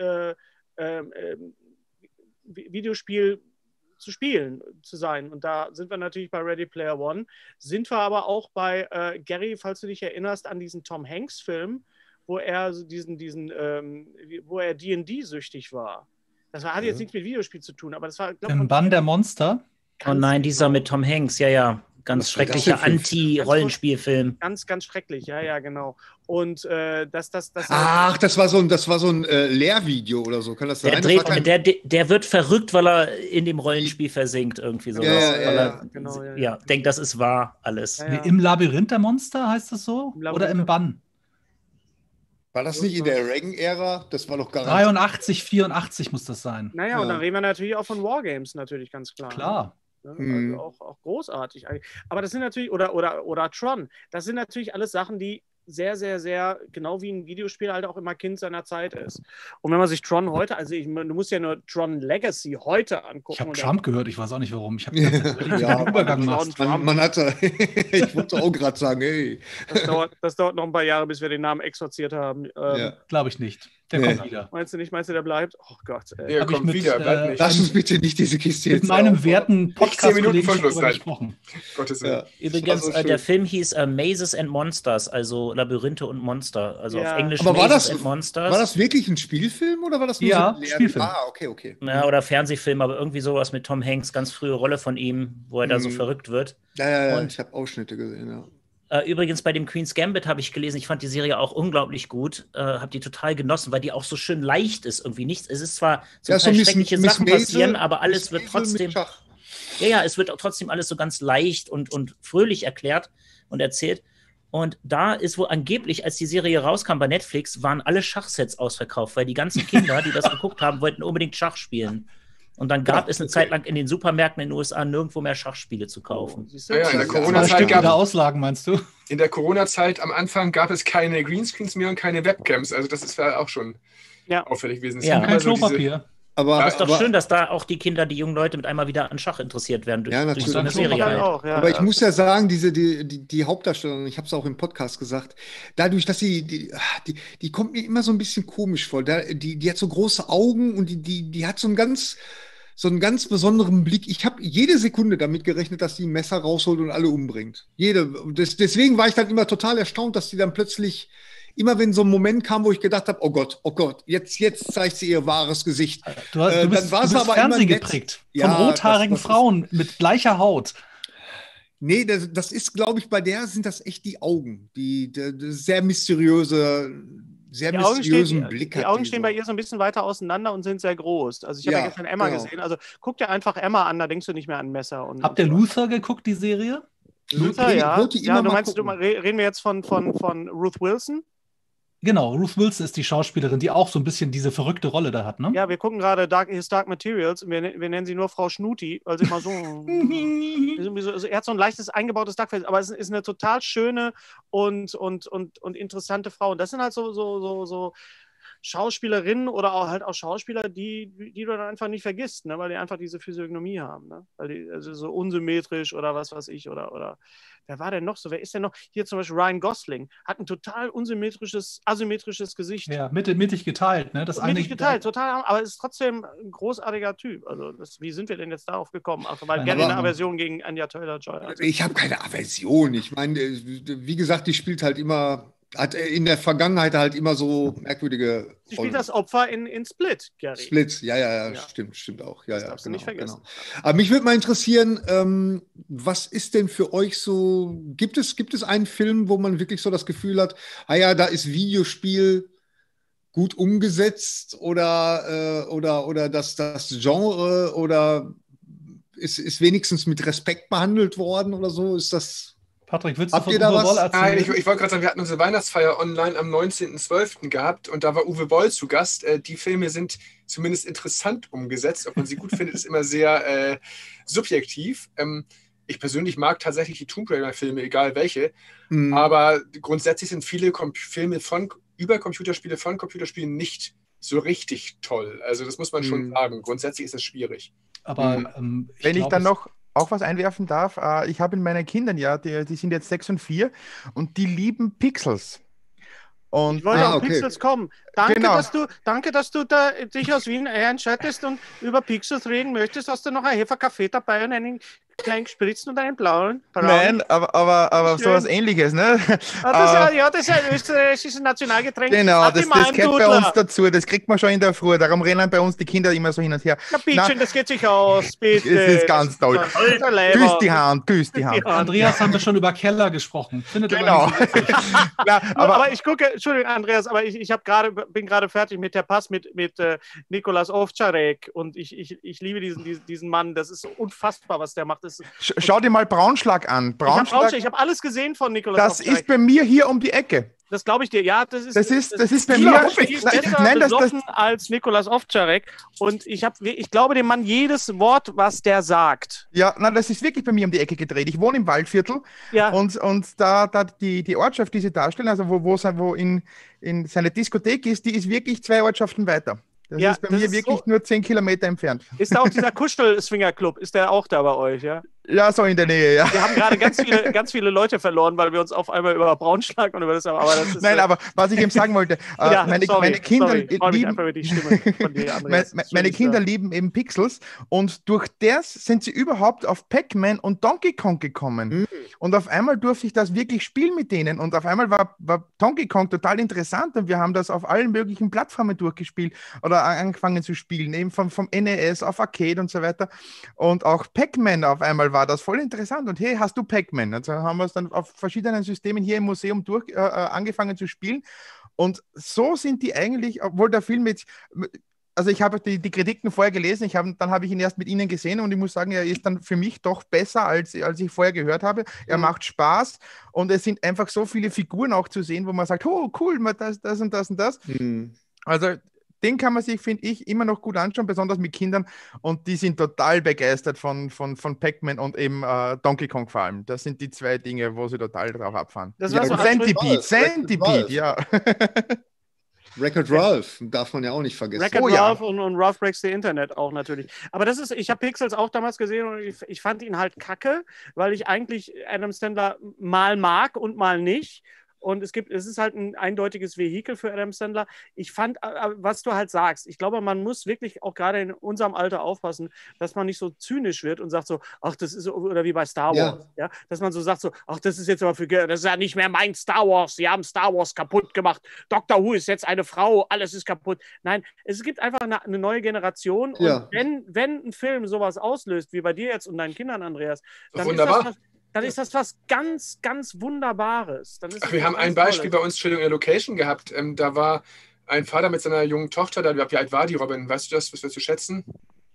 Videospiel zu sein. Und da sind wir natürlich bei Ready Player One, sind wir aber auch bei Gary, falls du dich erinnerst, an diesen Tom Hanks-Film, wo er wo er D&D-süchtig war. Das hat jetzt nichts mit Videospiel zu tun, aber das war...
Im Bann der Monster?
Oh nein, dieser mit Tom Hanks, ja. Ganz schrecklicher Anti-Rollenspielfilm.
Ganz, ganz schrecklich, ja, genau. Und das
war so ein Lehrvideo oder so, kann das sein?
Der wird verrückt, weil er in dem Rollenspiel versinkt, irgendwie sowas. Ja, denkt, das ist wahr, alles.
Ja. Im Labyrinth der Monster, heißt das so? Oder im Bann?
War das nicht in der Reagan-Ära? Das war doch garantiert.
83, 84 muss das sein.
Naja, und dann reden wir natürlich auch von Wargames, natürlich, ganz klar.
Klar.
Also auch großartig. Aber das sind natürlich, oder Tron, das sind natürlich alles Sachen, die sehr, sehr, sehr, genau wie ein Videospiel halt auch immer Kind seiner Zeit ist. Und wenn man sich Tron heute, du musst ja nur Tron Legacy heute angucken.
Ich habe Trump gehört, ich weiß auch nicht warum. Ich habe den Übergang gemacht.
Man hatte, ich wollte auch gerade sagen, hey.
Das dauert noch ein paar Jahre, bis wir den Namen exorziert haben.
Glaube ich nicht. Der kommt wieder.
Meinst du nicht? Meinst du, der bleibt? Oh Gott.
Der kommt wieder, bleibt nicht.
Lass uns bitte nicht diese Kiste
jetzt. Mit meinem werten Podcast-Kollegen gesprochen.
Übrigens, der Film hieß Mazes and Monsters, also Labyrinthe und Monster. Also auf Englisch
Aber
Mazes and Monsters.
War das wirklich ein Spielfilm oder war das nur
so ein Spielfilm?
Okay.
Ja, oder Fernsehfilm, aber irgendwie sowas mit Tom Hanks, ganz frühe Rolle von ihm, wo er da so verrückt wird.
Ja, und ich habe Ausschnitte gesehen, ja.
Übrigens bei dem Queen's Gambit habe ich gelesen, ich fand die Serie auch unglaublich gut, habe die total genossen, weil die auch so schön leicht ist irgendwie. Es ist zwar so schreckliche Sachen passieren, aber alles wird trotzdem... Ja, es wird trotzdem alles so ganz leicht und fröhlich erklärt und erzählt. Und da ist wohl angeblich, als die Serie rauskam bei Netflix, waren alle Schachsets ausverkauft, weil die ganzen Kinder, die das geguckt haben, wollten unbedingt Schach spielen. Und dann gab es eine Zeit lang in den Supermärkten in den USA nirgendwo mehr Schachspiele zu kaufen.
In der Corona-Zeit
gab es Auslagen, meinst du?
In der Corona-Zeit am Anfang gab es keine Greenscreens mehr und keine Webcams. Also das ist ja auch schon auffällig gewesen.
Ja, kein Klopapier.
Aber ist doch schön, dass da auch die jungen Leute mit einmal wieder an Schach interessiert werden durch so eine Serie.
Aber ich muss ja sagen, die Hauptdarstellerin, ich habe es auch im Podcast gesagt, dadurch, dass die kommt mir immer so ein bisschen komisch vor. Die hat so große Augen und die hat so einen ganz besonderen Blick. Ich habe jede Sekunde damit gerechnet, dass die ein Messer rausholt und alle umbringt. Deswegen war ich dann immer total erstaunt, dass die dann plötzlich, immer wenn so ein Moment kam, wo ich gedacht habe, oh Gott, jetzt zeigt sie ihr wahres Gesicht.
Du bist Fernsehen geprägt. Von rothaarigen Frauen mit bleicher Haut.
Nee, das ist, glaube ich, bei der sind das echt die Augen, die sehr mysteriösen Blick hat.
Die Augen stehen bei ihr so ein bisschen weiter auseinander und sind sehr groß. Also ich habe ja gestern Emma gesehen. Also guck dir einfach Emma an, da denkst du nicht mehr an Messer.
Habt ihr Luther geguckt, die Serie?
Luther, ja. Reden wir jetzt von Ruth Wilson?
Genau, Ruth Wilson ist die Schauspielerin, die auch so ein bisschen diese verrückte Rolle da hat, ne?
Ja, wir gucken gerade Dark Materials und wir nennen sie nur Frau Schnuti, weil sie immer so... also er hat so ein leichtes eingebautes Duckface, aber es ist eine total schöne und interessante Frau. Und das sind halt so Schauspielerinnen oder auch Schauspieler, die du dann einfach nicht vergisst, ne? Weil die einfach diese Physiognomie haben, ne? Weil die also so unsymmetrisch oder was weiß ich oder wer war denn noch so? Wer ist denn noch? Hier zum Beispiel Ryan Gosling hat ein total asymmetrisches Gesicht.
Ja, mittig geteilt, ne?
Mittig geteilt, total, aber ist trotzdem ein großartiger Typ. Also wie sind wir denn jetzt darauf gekommen? Also, weil Gary eine Aversion gegen Anya Taylor-Joy hat.
Ich habe keine Aversion. Ich meine, wie gesagt, die spielt halt immer hat in der Vergangenheit halt immer so merkwürdige
Sie spielt das Opfer in Split, Gary.
Split, ja. Stimmt auch. Ja,
das darfst du nicht vergessen.
Genau. Aber mich würde mal interessieren, was ist denn für euch so, gibt es einen Film, wo man wirklich so das Gefühl hat, da ist Videospiel gut umgesetzt oder das Genre oder ist wenigstens mit Respekt behandelt worden oder so? Ist das...
Patrick, willst du
Habt ihr da was?
Nein, ich wollte gerade sagen, wir hatten unsere Weihnachtsfeier online am 19.12. gehabt und da war Uwe Boll zu Gast. Die Filme sind zumindest interessant umgesetzt. Ob man sie gut findet, ist immer sehr subjektiv. Ich persönlich mag tatsächlich die Tomb Raider-Filme, egal welche. Aber grundsätzlich sind viele Filme über Computerspiele von Computerspielen nicht so richtig toll. Also das muss man schon sagen. Grundsätzlich ist das schwierig.
Aber wenn ich dann noch auch was einwerfen darf, ich habe in meinen Kindern die sind jetzt 6 und 4 und die lieben Pixels. Und
ich wollte auf Pixels kommen. Danke, dass du dich aus Wien entscheidest und über Pixels reden möchtest. Hast du noch einen Hefekaffee dabei und einen kleinen Spritzen und einen blauen?
Nein, aber sowas Ähnliches, ne?
Das ist ein österreichisches Nationalgetränk.
Genau, das gehört bei uns dazu. Das kriegt man schon in der Früh. Darum rennen bei uns die Kinder immer so hin und her.
Ja, bitte, das geht sich aus, bitte.
Das ist ganz toll. Küss die Hand.
Andreas, haben wir schon über Keller gesprochen.
Genau.
aber ich gucke, Entschuldigung, Andreas, aber ich bin gerade fertig mit der Pass mit Nikolas Ovtcharek und ich liebe diesen Mann. Das ist unfassbar, was der macht.
Schau dir mal Braunschlag an.
Ich habe alles gesehen von Nikolas Ovtcharek.
Das ist bei mir hier um die Ecke.
Das glaube ich dir. Ja, das ist
bei mir
viel besser besoffen als Nikolas Ovtcharek. Und ich glaube dem Mann jedes Wort, was der sagt.
Ja, das ist wirklich bei mir um die Ecke gedreht. Ich wohne im Waldviertel und da die Ortschaft, die sie darstellen, also wo in seine Diskothek ist, die ist wirklich 2 Ortschaften weiter. Das ist bei mir wirklich nur 10 Kilometer entfernt.
Ist da auch dieser Kuschel-Swinger-Club? Ist der auch da bei euch, ja?
Ja, so in der Nähe, ja.
Wir haben gerade ganz viele Leute verloren, weil wir uns auf einmal über Braunschlag und über das... Aber das ist,
Nein, aber was ich eben sagen wollte, meine Kinder lieben eben Pixels und durch das sind sie überhaupt auf Pac-Man und Donkey Kong gekommen. Und auf einmal durfte ich das wirklich spielen mit denen und auf einmal war Donkey Kong total interessant und wir haben das auf allen möglichen Plattformen durchgespielt oder angefangen zu spielen, eben vom NES auf Arcade und so weiter. Und auch Pac-Man auf einmal war das voll interessant. Und hey, hast du Pac-Man? Also haben wir es dann auf verschiedenen Systemen hier im Museum angefangen zu spielen. Und so sind die eigentlich, obwohl der Film jetzt... Also ich habe die Kritiken vorher gelesen, dann habe ich ihn erst mit Ihnen gesehen und ich muss sagen, er ist dann für mich doch besser, als ich vorher gehört habe. Er macht Spaß und es sind einfach so viele Figuren auch zu sehen, wo man sagt, oh cool, das und das und das. Also den kann man sich, finde ich, immer noch gut anschauen, besonders mit Kindern und die sind total begeistert von Pac-Man und eben Donkey Kong vor allem. Das sind die 2 Dinge, wo sie total drauf abfahren.
Das war so
Centipede, ja.
Wreck-It Ralph darf man ja auch nicht vergessen.
Wreck-It Ralph und Ralph Breaks the Internet auch natürlich. Aber ich habe Pixels auch damals gesehen und ich fand ihn halt kacke, weil ich eigentlich Adam Sandler mal mag und mal nicht. Und es ist halt ein eindeutiges Vehikel für Adam Sandler. Ich fand, was du halt sagst, ich glaube, man muss wirklich auch gerade in unserem Alter aufpassen, dass man nicht so zynisch wird und sagt so, ach, das ist, oder wie bei Star Wars, ja? Dass man so sagt so, ach, das ist jetzt aber das ist ja nicht mehr mein Star Wars, sie haben Star Wars kaputt gemacht, Doctor Who ist jetzt eine Frau, alles ist kaputt. Nein, es gibt einfach eine neue Generation und wenn ein Film sowas auslöst, wie bei dir jetzt und deinen Kindern, Andreas, dann ist das was ganz, ganz Wunderbares.
Wir haben ein Beispiel bei uns in der Location gehabt. Da war ein Vater mit seiner jungen Tochter, wie alt war die, Robin? Weißt du das? Was wirst du schätzen?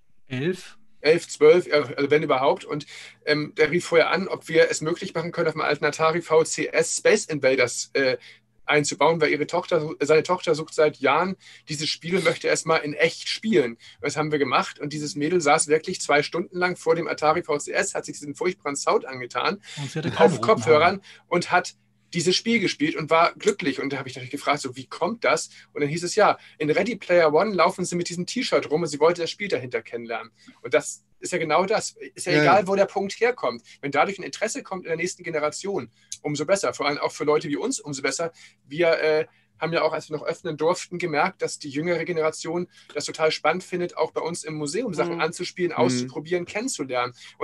11, 12, also wenn überhaupt. Und der rief vorher an, ob wir es möglich machen können, auf dem alten Atari VCS Space Invaders einzubauen, weil seine Tochter sucht seit Jahren dieses Spiel und möchte erst mal in echt spielen. Das haben wir gemacht und dieses Mädel saß wirklich 2 Stunden lang vor dem Atari VCS, hat sich diesen furchtbaren Sound angetan, auf Kopfhörern und hat dieses Spiel gespielt und war glücklich. Und da habe ich natürlich gefragt, so, wie kommt das? Und dann hieß es, ja, in Ready Player One laufen sie mit diesem T-Shirt rum und sie wollte das Spiel dahinter kennenlernen. Und das ist ja genau das. Ist ja egal, wo der Punkt herkommt. Wenn dadurch ein Interesse kommt in der nächsten Generation, umso besser. Vor allem auch für Leute wie uns, umso besser. Wir haben ja auch, als wir noch öffnen durften, gemerkt, dass die jüngere Generation das total spannend findet, auch bei uns im Museum Sachen anzuspielen, auszuprobieren, kennenzulernen. Und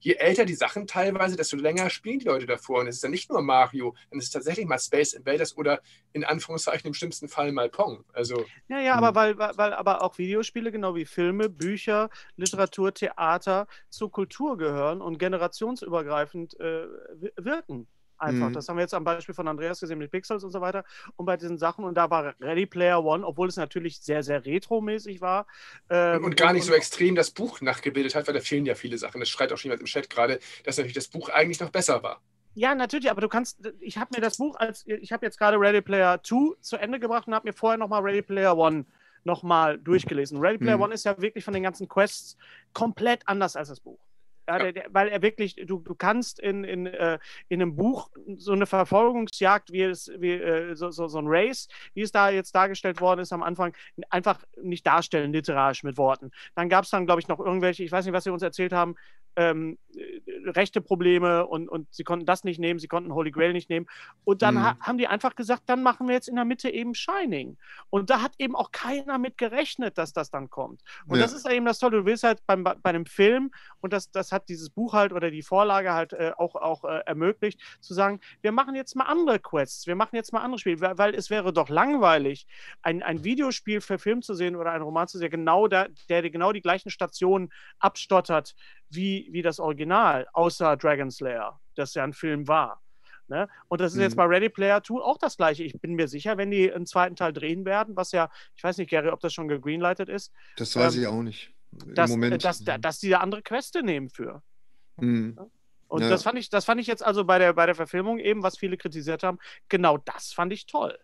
je älter die Sachen teilweise, desto länger spielen die Leute davor. Und es ist dann nicht nur Mario, dann ist es tatsächlich mal Space Invaders oder in Anführungszeichen im schlimmsten Fall mal Pong. Also,
ja, aber weil aber auch Videospiele, genau wie Filme, Bücher, Literatur, Theater zur Kultur gehören und generationsübergreifend wirken. Einfach. Das haben wir jetzt am Beispiel von Andreas gesehen mit Pixels und so weiter. Und bei diesen Sachen, und da war Ready Player One, obwohl es natürlich sehr, sehr retromäßig war.
Und gar nicht so extrem das Buch nachgebildet hat, weil da fehlen ja viele Sachen. Das schreit auch schon jemand im Chat gerade, dass natürlich das Buch eigentlich noch besser war.
Ja, natürlich, aber du kannst, ich habe mir das Buch, ich habe jetzt gerade Ready Player 2 zu Ende gebracht und habe mir vorher nochmal Ready Player One nochmal durchgelesen. Ready Player One ist ja wirklich von den ganzen Quests komplett anders als das Buch. Ja, weil er wirklich, du kannst in einem Buch so eine Verfolgungsjagd, so ein Race, wie es da jetzt dargestellt worden ist am Anfang, einfach nicht darstellen, literarisch mit Worten. Dann gab es glaube ich, noch irgendwelche, ich weiß nicht, was sie uns erzählt haben, rechte Probleme und sie konnten das nicht nehmen, sie konnten Holy Grail nicht nehmen. Und dann haben die einfach gesagt, dann machen wir jetzt in der Mitte eben Shining. Und da hat eben auch keiner mit gerechnet, dass das dann kommt. Und das ist eben das Tolle, du willst halt bei einem Film, und das hat dieses Buch halt oder die Vorlage halt auch ermöglicht, zu sagen, wir machen jetzt mal andere Quests, wir machen jetzt mal andere Spiele, weil es wäre doch langweilig, ein Videospiel verfilmt zu sehen oder einen Roman zu sehen, der genau die gleichen Stationen abstottert wie das Original, außer Dragon Slayer, das ja ein Film war. Ne? Und das ist jetzt bei Ready Player 2 auch das Gleiche. Ich bin mir sicher, wenn die einen zweiten Teil drehen werden, was ja, ich weiß nicht, Gary, ob das schon gegreenlightet ist.
Das weiß ich auch nicht.
Dass die da andere Queste nehmen für. Und das fand ich jetzt also bei der Verfilmung eben, was viele kritisiert haben, genau das fand ich toll.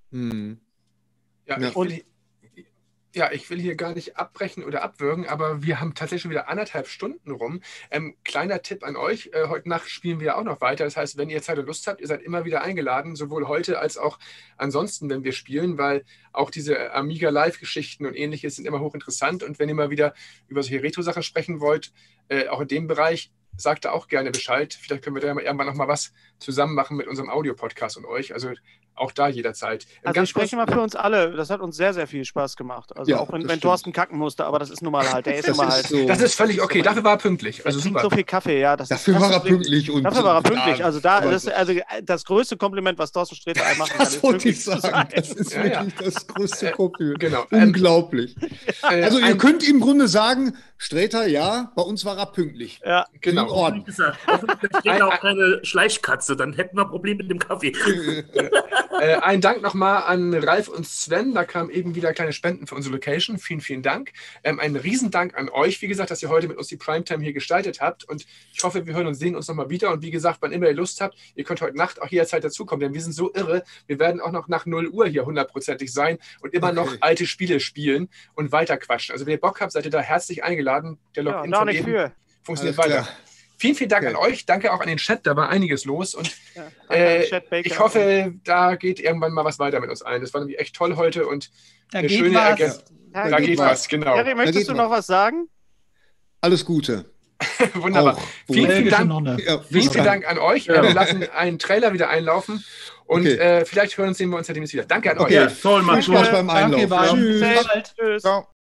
Ich will hier gar nicht abbrechen oder abwürgen, aber wir haben tatsächlich schon wieder 1,5 Stunden rum. Kleiner Tipp an euch, heute Nacht spielen wir auch noch weiter. Das heißt, wenn ihr Zeit und Lust habt, ihr seid immer wieder eingeladen, sowohl heute als auch ansonsten, wenn wir spielen, weil auch diese Amiga Live-Geschichten und ähnliches sind immer hochinteressant. Und wenn ihr mal wieder über solche Retro-Sachen sprechen wollt, auch in dem Bereich, sagt da auch gerne Bescheid. Vielleicht können wir da irgendwann noch mal was zusammen machen mit unserem Audio-Podcast und euch. Also auch da jederzeit.
Also ich spreche mal für uns alle. Das hat uns sehr, sehr viel Spaß gemacht. Also auch wenn Thorsten kacken musste, aber das ist nun mal halt. Der ist nun mal halt.
So. Das ist völlig okay. Dafür war er pünktlich.
Also super. So viel Kaffee, ja.
Dafür war er pünktlich.
Dafür war er pünktlich. Also das größte Kompliment, was Thorsten Sträter einmacht,
das wollte ich sagen. Das ist wirklich das größte Kompliment.
Genau.
Unglaublich. Also ihr könnt im Grunde sagen, Sträter, ja, bei uns war er pünktlich.
Ja,
genau.
In Ordnung.
Hoffentlich steht auch keine Schleichkatze, dann hätten wir Probleme mit dem Kaffee.
Ein Dank nochmal an Ralf und Sven. Da kamen eben wieder kleine Spenden für unsere Location. Vielen, vielen Dank. Ein Riesendank an euch, wie gesagt, dass ihr heute mit uns die Primetime hier gestaltet habt. Und ich hoffe, wir hören und sehen uns nochmal wieder. Und wie gesagt, wann immer ihr Lust habt, ihr könnt heute Nacht auch jederzeit dazukommen, denn wir sind so irre. Wir werden auch noch nach 0 Uhr hier 100%ig sein und immer noch alte Spiele spielen und weiter quatschen. Also wenn ihr Bock habt, seid ihr da herzlich eingeladen. Der Login von eben funktioniert weiter. Vielen, vielen Dank an euch. Danke auch an den Chat. Da war einiges los. Und ich hoffe, da geht irgendwann mal was weiter mit uns allen. Das war nämlich echt toll heute. Und eine schöne Ergänzung. Da geht was, genau.
Harry, möchtest du noch was sagen?
Alles Gute.
Wunderbar. Vielen, vielen Dank. Vielen Dank an euch. Wir lassen einen Trailer wieder einlaufen. Und vielleicht sehen wir uns ja demnächst wieder. Danke an euch.
Okay, toll, Max. Viel Spaß beim Einlauf.
Danke, Tschüss. Ciao.